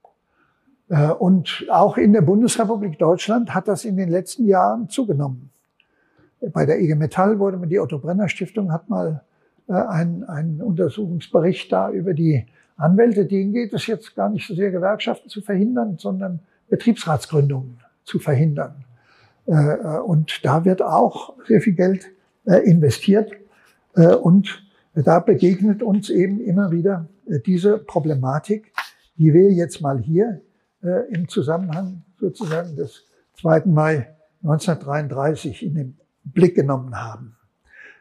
Und auch in der Bundesrepublik Deutschland hat das in den letzten Jahren zugenommen. Bei der I G Metall wurde die Otto-Brenner-Stiftung hat mal äh, einen, einen Untersuchungsbericht da über die Anwälte. Denen geht es jetzt gar nicht so sehr, Gewerkschaften zu verhindern, sondern Betriebsratsgründungen zu verhindern. Äh, und da wird auch sehr viel Geld äh, investiert. Äh, und da begegnet uns eben immer wieder äh, diese Problematik, die wir jetzt mal hier äh, im Zusammenhang sozusagen des zweiten Mai neunzehnhundertdreiunddreißig in dem Blick genommen haben.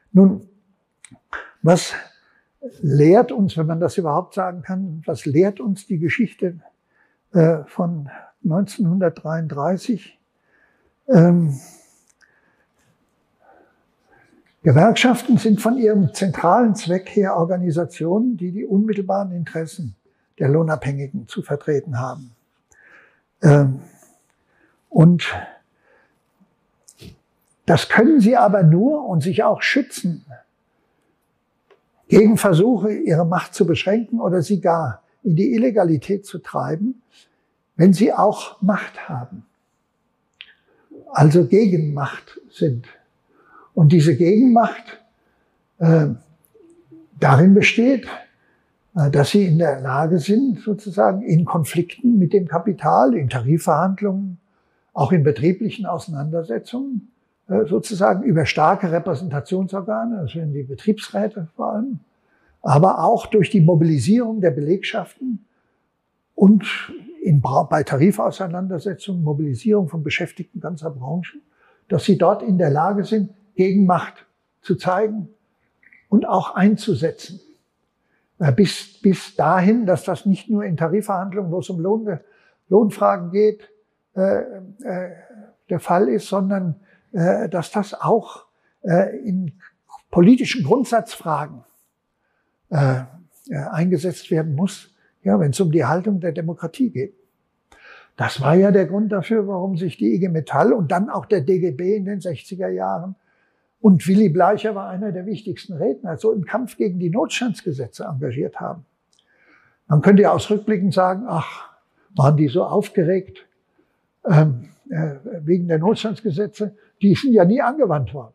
Nun, was lehrt uns, wenn man das überhaupt sagen kann, was lehrt uns die Geschichte äh, von neunzehnhundertdreiunddreißig? Ähm, Gewerkschaften sind von ihrem zentralen Zweck her Organisationen, die die unmittelbaren Interessen der Lohnabhängigen zu vertreten haben. Ähm, und das können sie aber nur und sich auch schützen gegen Versuche, ihre Macht zu beschränken oder sie gar in die Illegalität zu treiben, wenn sie auch Macht haben, also Gegenmacht sind. Und diese Gegenmacht äh, darin besteht, äh, dass sie in der Lage sind, sozusagen in Konflikten mit dem Kapital, in Tarifverhandlungen, auch in betrieblichen Auseinandersetzungen, äh, sozusagen über starke Repräsentationsorgane, das sind die Betriebsräte vor allem, aber auch durch die Mobilisierung der Belegschaften und in, bei Tarifauseinandersetzungen, Mobilisierung von Beschäftigten ganzer Branchen, dass sie dort in der Lage sind, Gegenmacht zu zeigen und auch einzusetzen. Bis, bis dahin, dass das nicht nur in Tarifverhandlungen, wo es um Lohn, Lohnfragen geht, äh, äh, der Fall ist, sondern äh, dass das auch äh, in politischen Grundsatzfragen äh, äh, eingesetzt werden muss, ja, wenn es um die Haltung der Demokratie geht. Das war ja der Grund dafür, warum sich die I G Metall und dann auch der D G B in den sechziger Jahren und Willy Bleicher war einer der wichtigsten Redner, so im Kampf gegen die Notstandsgesetze engagiert haben. Man könnte ja ausrückblickend sagen, ach, waren die so aufgeregt ähm, äh, wegen der Notstandsgesetze, die sind ja nie angewandt worden.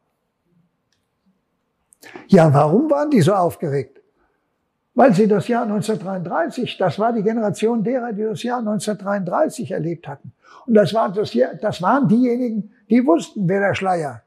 Ja, warum waren die so aufgeregt? Weil sie das Jahr neunzehnhundertdreiunddreißig, das war die Generation derer, die das Jahr neunzehnhundertdreiunddreißig erlebt hatten. Und das, war das, das waren diejenigen, die wussten, wer der Schleier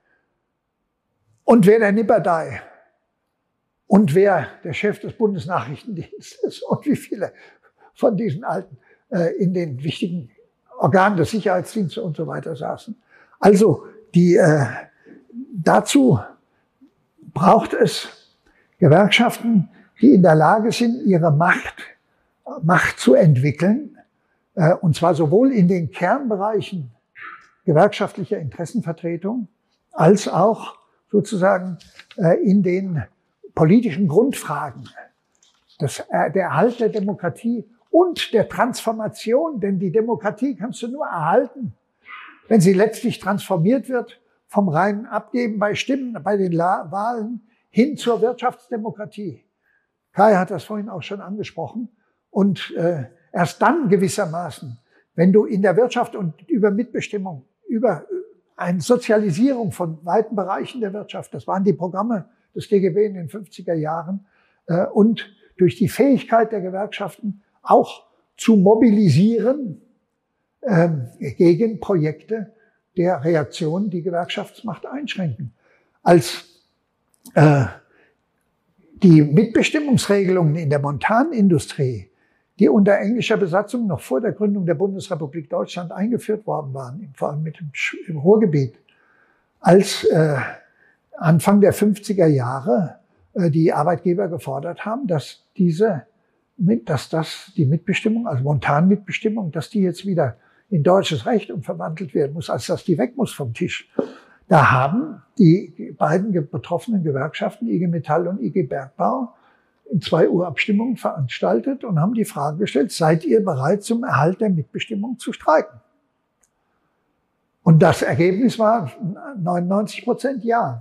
und wer der Nipperdey und wer der Chef des Bundesnachrichtendienstes und wie viele von diesen Alten äh, in den wichtigen Organen des Sicherheitsdienstes und so weiter saßen. Also die, äh, dazu braucht es Gewerkschaften, die in der Lage sind, ihre Macht, Macht zu entwickeln, äh, und zwar sowohl in den Kernbereichen gewerkschaftlicher Interessenvertretung als auch sozusagen äh, in den politischen Grundfragen des, äh, der Erhalt der Demokratie und der Transformation, denn die Demokratie kannst du nur erhalten, wenn sie letztlich transformiert wird vom reinen Abgeben bei Stimmen, bei den La- Wahlen hin zur Wirtschaftsdemokratie. Kai hat das vorhin auch schon angesprochen. Und äh, erst dann gewissermaßen, wenn du in der Wirtschaft und über Mitbestimmung, über eine Sozialisierung von weiten Bereichen der Wirtschaft, das waren die Programme des D G B in den fünfziger Jahren, äh, und durch die Fähigkeit der Gewerkschaften auch zu mobilisieren äh, gegen Projekte der Reaktion, die Gewerkschaftsmacht einschränken. Als äh, die Mitbestimmungsregelungen in der Montanindustrie, die unter englischer Besatzung noch vor der Gründung der Bundesrepublik Deutschland eingeführt worden waren, vor allem mit dem, im Ruhrgebiet, als äh, Anfang der fünfziger Jahre äh, die Arbeitgeber gefordert haben, dass diese, dass das die Mitbestimmung, also Montanmitbestimmung, dass die jetzt wieder in deutsches Recht umverwandelt werden muss, als dass die weg muss vom Tisch. Da haben die beiden betroffenen Gewerkschaften, I G Metall und I G Bergbau, in zwei Uhr Abstimmungen veranstaltet und haben die Frage gestellt, seid ihr bereit, zum Erhalt der Mitbestimmung zu streiken? Und das Ergebnis war neunundneunzig Prozent Ja.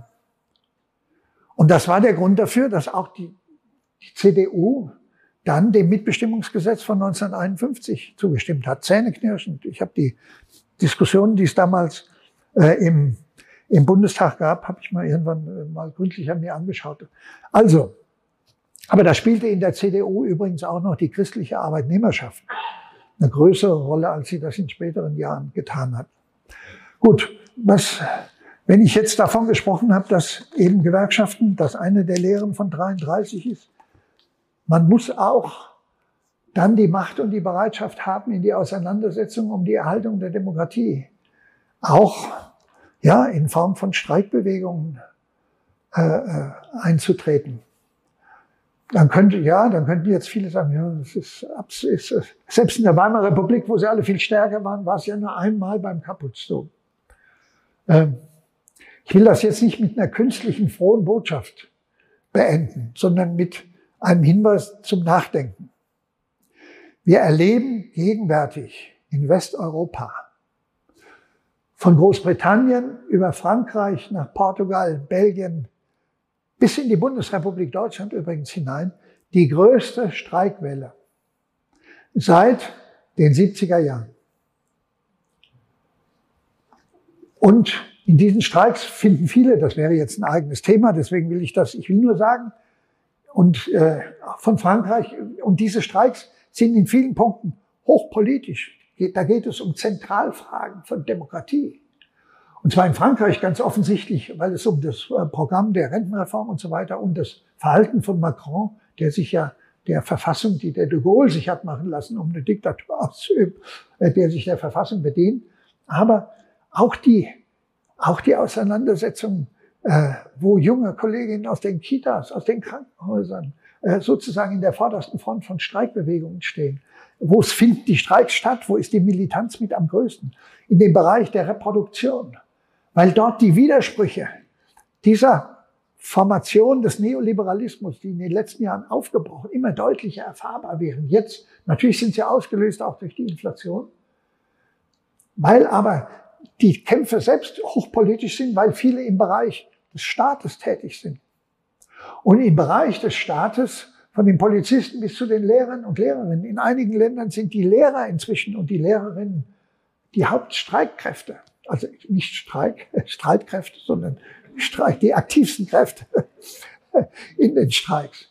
Und das war der Grund dafür, dass auch die, die C D U dann dem Mitbestimmungsgesetz von neunzehnhunderteinundfünfzig zugestimmt hat. Zähneknirschend. Ich habe die Diskussionen, die es damals äh, im, im Bundestag gab, habe ich mal irgendwann äh, mal gründlicher mir angeschaut. Also, aber da spielte in der C D U übrigens auch noch die christliche Arbeitnehmerschaft eine größere Rolle, als sie das in späteren Jahren getan hat. Gut, was, wenn ich jetzt davon gesprochen habe, dass eben Gewerkschaften, dass eine der Lehren von dreiunddreißig ist, man muss auch dann die Macht und die Bereitschaft haben in die Auseinandersetzung um die Erhaltung der Demokratie, auch ja in Form von Streikbewegungen äh, einzutreten. Dann könnte, ja, dann könnten jetzt viele sagen, ja, das ist, ist, ist selbst in der Weimarer Republik, wo sie alle viel stärker waren, war es ja nur einmal beim Kaputtstoßen. Ähm, ich will das jetzt nicht mit einer künstlichen frohen Botschaft beenden, sondern mit einem Hinweis zum Nachdenken. Wir erleben gegenwärtig in Westeuropa von Großbritannien über Frankreich nach Portugal, Belgien, bis in die Bundesrepublik Deutschland übrigens hinein, die größte Streikwelle seit den siebziger Jahren. Und in diesen Streiks finden viele, das wäre jetzt ein eigenes Thema, deswegen will ich das, ich will nur sagen, und äh, von Frankreich, und diese Streiks sind in vielen Punkten hochpolitisch. Da geht es um Zentralfragen von Demokratie. Und zwar in Frankreich ganz offensichtlich, weil es um das Programm der Rentenreform und so weiter und das Verhalten von Macron, der sich ja der Verfassung, die der de Gaulle sich hat machen lassen, um eine Diktatur auszuüben, der sich der Verfassung bedient. Aber auch die, auch die Auseinandersetzungen, äh, wo junge Kolleginnen aus den Kitas, aus den Krankenhäusern äh, sozusagen in der vordersten Front von Streikbewegungen stehen. Wo es finden die Streiks statt? Wo ist die Militanz mit am größten? In dem Bereich der Reproduktion. Weil dort die Widersprüche dieser Formation des Neoliberalismus, die in den letzten Jahren aufgebrochen, immer deutlicher erfahrbar wären. Jetzt, natürlich sind sie ausgelöst auch durch die Inflation. Weil aber die Kämpfe selbst hochpolitisch sind, weil viele im Bereich des Staates tätig sind. Und im Bereich des Staates, von den Polizisten bis zu den Lehrern und Lehrerinnen. In einigen Ländern sind die Lehrer inzwischen und die Lehrerinnen die Hauptstreitkräfte. Also nicht Streik, Streitkräfte, sondern Streik, die aktivsten Kräfte in den Streiks.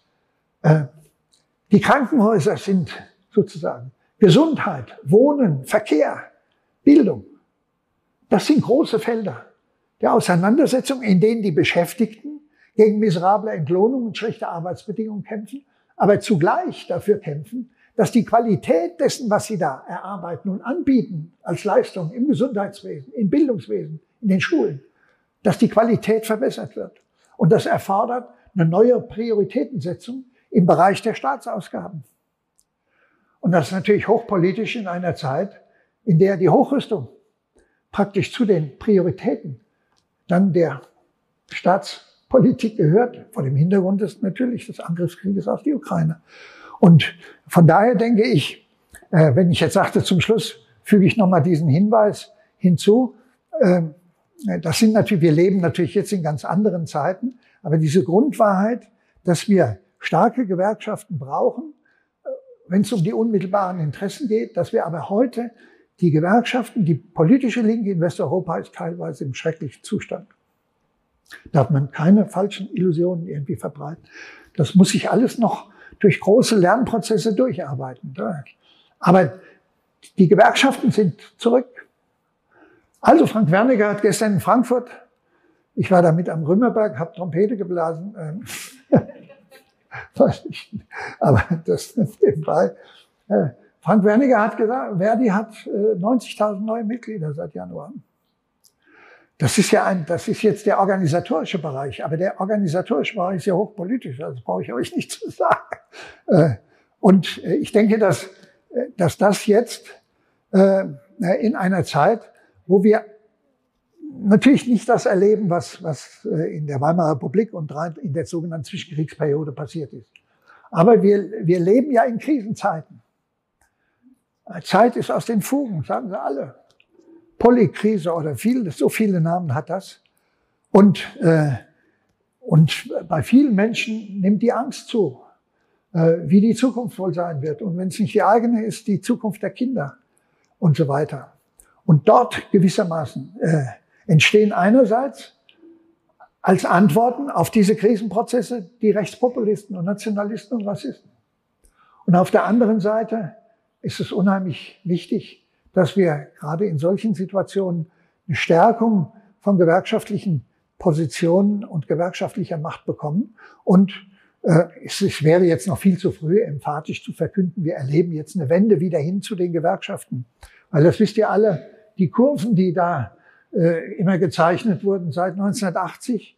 Die Krankenhäuser sind sozusagen Gesundheit, Wohnen, Verkehr, Bildung. Das sind große Felder der Auseinandersetzung, in denen die Beschäftigten gegen miserable Entlohnung und schlechte Arbeitsbedingungen kämpfen, aber zugleich dafür kämpfen, dass die Qualität dessen, was sie da erarbeiten und anbieten als Leistung im Gesundheitswesen, im Bildungswesen, in den Schulen, dass die Qualität verbessert wird. Und das erfordert eine neue Prioritätensetzung im Bereich der Staatsausgaben. Und das ist natürlich hochpolitisch in einer Zeit, in der die Hochrüstung praktisch zu den Prioritäten dann der Staatspolitik gehört, vor dem Hintergrund des natürlich des Angriffskrieges auf die Ukraine. Und von daher denke ich, äh, wenn ich jetzt sagte, zum Schluss füge ich nochmal diesen Hinweis hinzu, äh, das sind natürlich, wir leben natürlich jetzt in ganz anderen Zeiten, aber diese Grundwahrheit, dass wir starke Gewerkschaften brauchen, äh, wenn es um die unmittelbaren Interessen geht, dass wir aber heute die Gewerkschaften, die politische Linke in Westeuropa ist teilweise im schrecklichen Zustand. Darf man keine falschen Illusionen irgendwie verbreiten. Das muss sich alles noch durch große Lernprozesse durcharbeiten. Aber die Gewerkschaften sind zurück. Also Frank Wernicke hat gestern in Frankfurt, ich war da mit am Römerberg, habe Trompete geblasen, äh, weiß nicht, aber das nebenbei. Äh, Frank Wernicke hat gesagt, Verdi hat äh, neunzigtausend neue Mitglieder seit Januar. Das ist ja ein, das ist jetzt der organisatorische Bereich, aber der organisatorische Bereich ist ja hochpolitisch, also brauche ich euch nicht zu sagen. Und ich denke, dass, dass das jetzt in einer Zeit, wo wir natürlich nicht das erleben, was, was in der Weimarer Republik und in der sogenannten Zwischenkriegsperiode passiert ist. Aber wir, wir leben ja in Krisenzeiten. Zeit ist aus den Fugen, sagen sie alle. Polykrise oder viel, so viele Namen hat das. Und, äh, und bei vielen Menschen nimmt die Angst zu, äh, wie die Zukunft wohl sein wird. Und wenn es nicht die eigene ist, die Zukunft der Kinder und so weiter. Und dort gewissermaßen äh, entstehen einerseits als Antworten auf diese Krisenprozesse die Rechtspopulisten und Nationalisten und Rassisten. Und auf der anderen Seite ist es unheimlich wichtig, dass wir gerade in solchen Situationen eine Stärkung von gewerkschaftlichen Positionen und gewerkschaftlicher Macht bekommen. Und äh, es, es wäre jetzt noch viel zu früh, emphatisch zu verkünden, wir erleben jetzt eine Wende wieder hin zu den Gewerkschaften. Weil das wisst ihr alle, die Kurven, die da äh, immer gezeichnet wurden seit neunzehnhundertachtzig,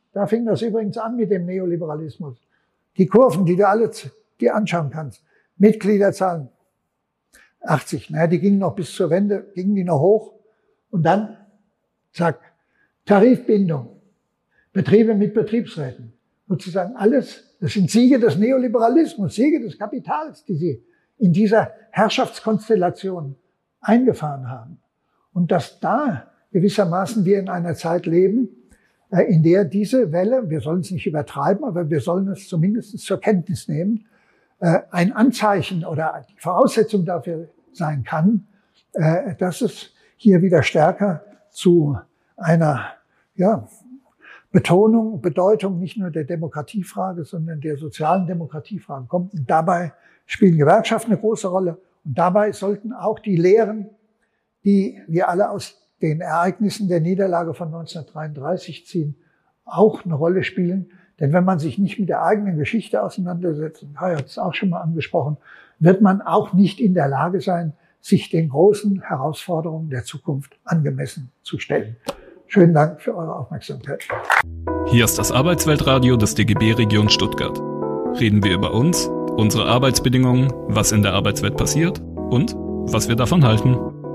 Da fing das übrigens an mit dem Neoliberalismus. Die Kurven, die du alle dir anschauen kannst. Mitgliederzahlen achtzig, naja, die gingen noch bis zur Wende, gingen die noch hoch. Und dann, zack, Tarifbindung, Betriebe mit Betriebsräten. Sozusagen alles, das sind Siege des Neoliberalismus, Siege des Kapitals, die sie in dieser Herrschaftskonstellation eingefahren haben. Und dass da gewissermaßen wir in einer Zeit leben, in der diese Welle, wir sollen es nicht übertreiben, aber wir sollen es zumindest zur Kenntnis nehmen, ein Anzeichen oder die Voraussetzung dafür sein kann, dass es hier wieder stärker zu einer ja, Betonung, Bedeutung nicht nur der Demokratiefrage, sondern der sozialen Demokratiefrage kommt. Und dabei spielen Gewerkschaften eine große Rolle. Und dabei sollten auch die Lehren, die wir alle aus den Ereignissen der Niederlage von neunzehnhundertdreiunddreißig ziehen, auch eine Rolle spielen. Denn wenn man sich nicht mit der eigenen Geschichte auseinandersetzt, und Kai hat es auch schon mal angesprochen, wird man auch nicht in der Lage sein, sich den großen Herausforderungen der Zukunft angemessen zu stellen. Schönen Dank für eure Aufmerksamkeit.
Hier ist das Arbeitsweltradio des D G B Region Stuttgart. Reden wir über uns, unsere Arbeitsbedingungen, was in der Arbeitswelt passiert und was wir davon halten.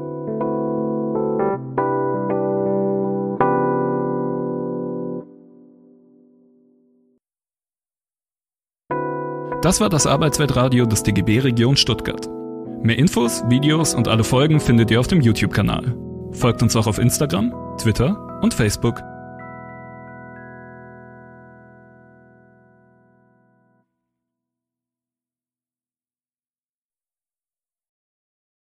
Das war das Arbeitsweltradio des D G B Region Stuttgart. Mehr Infos, Videos und alle Folgen findet ihr auf dem YouTube-Kanal. Folgt uns auch auf Instagram, Twitter und Facebook.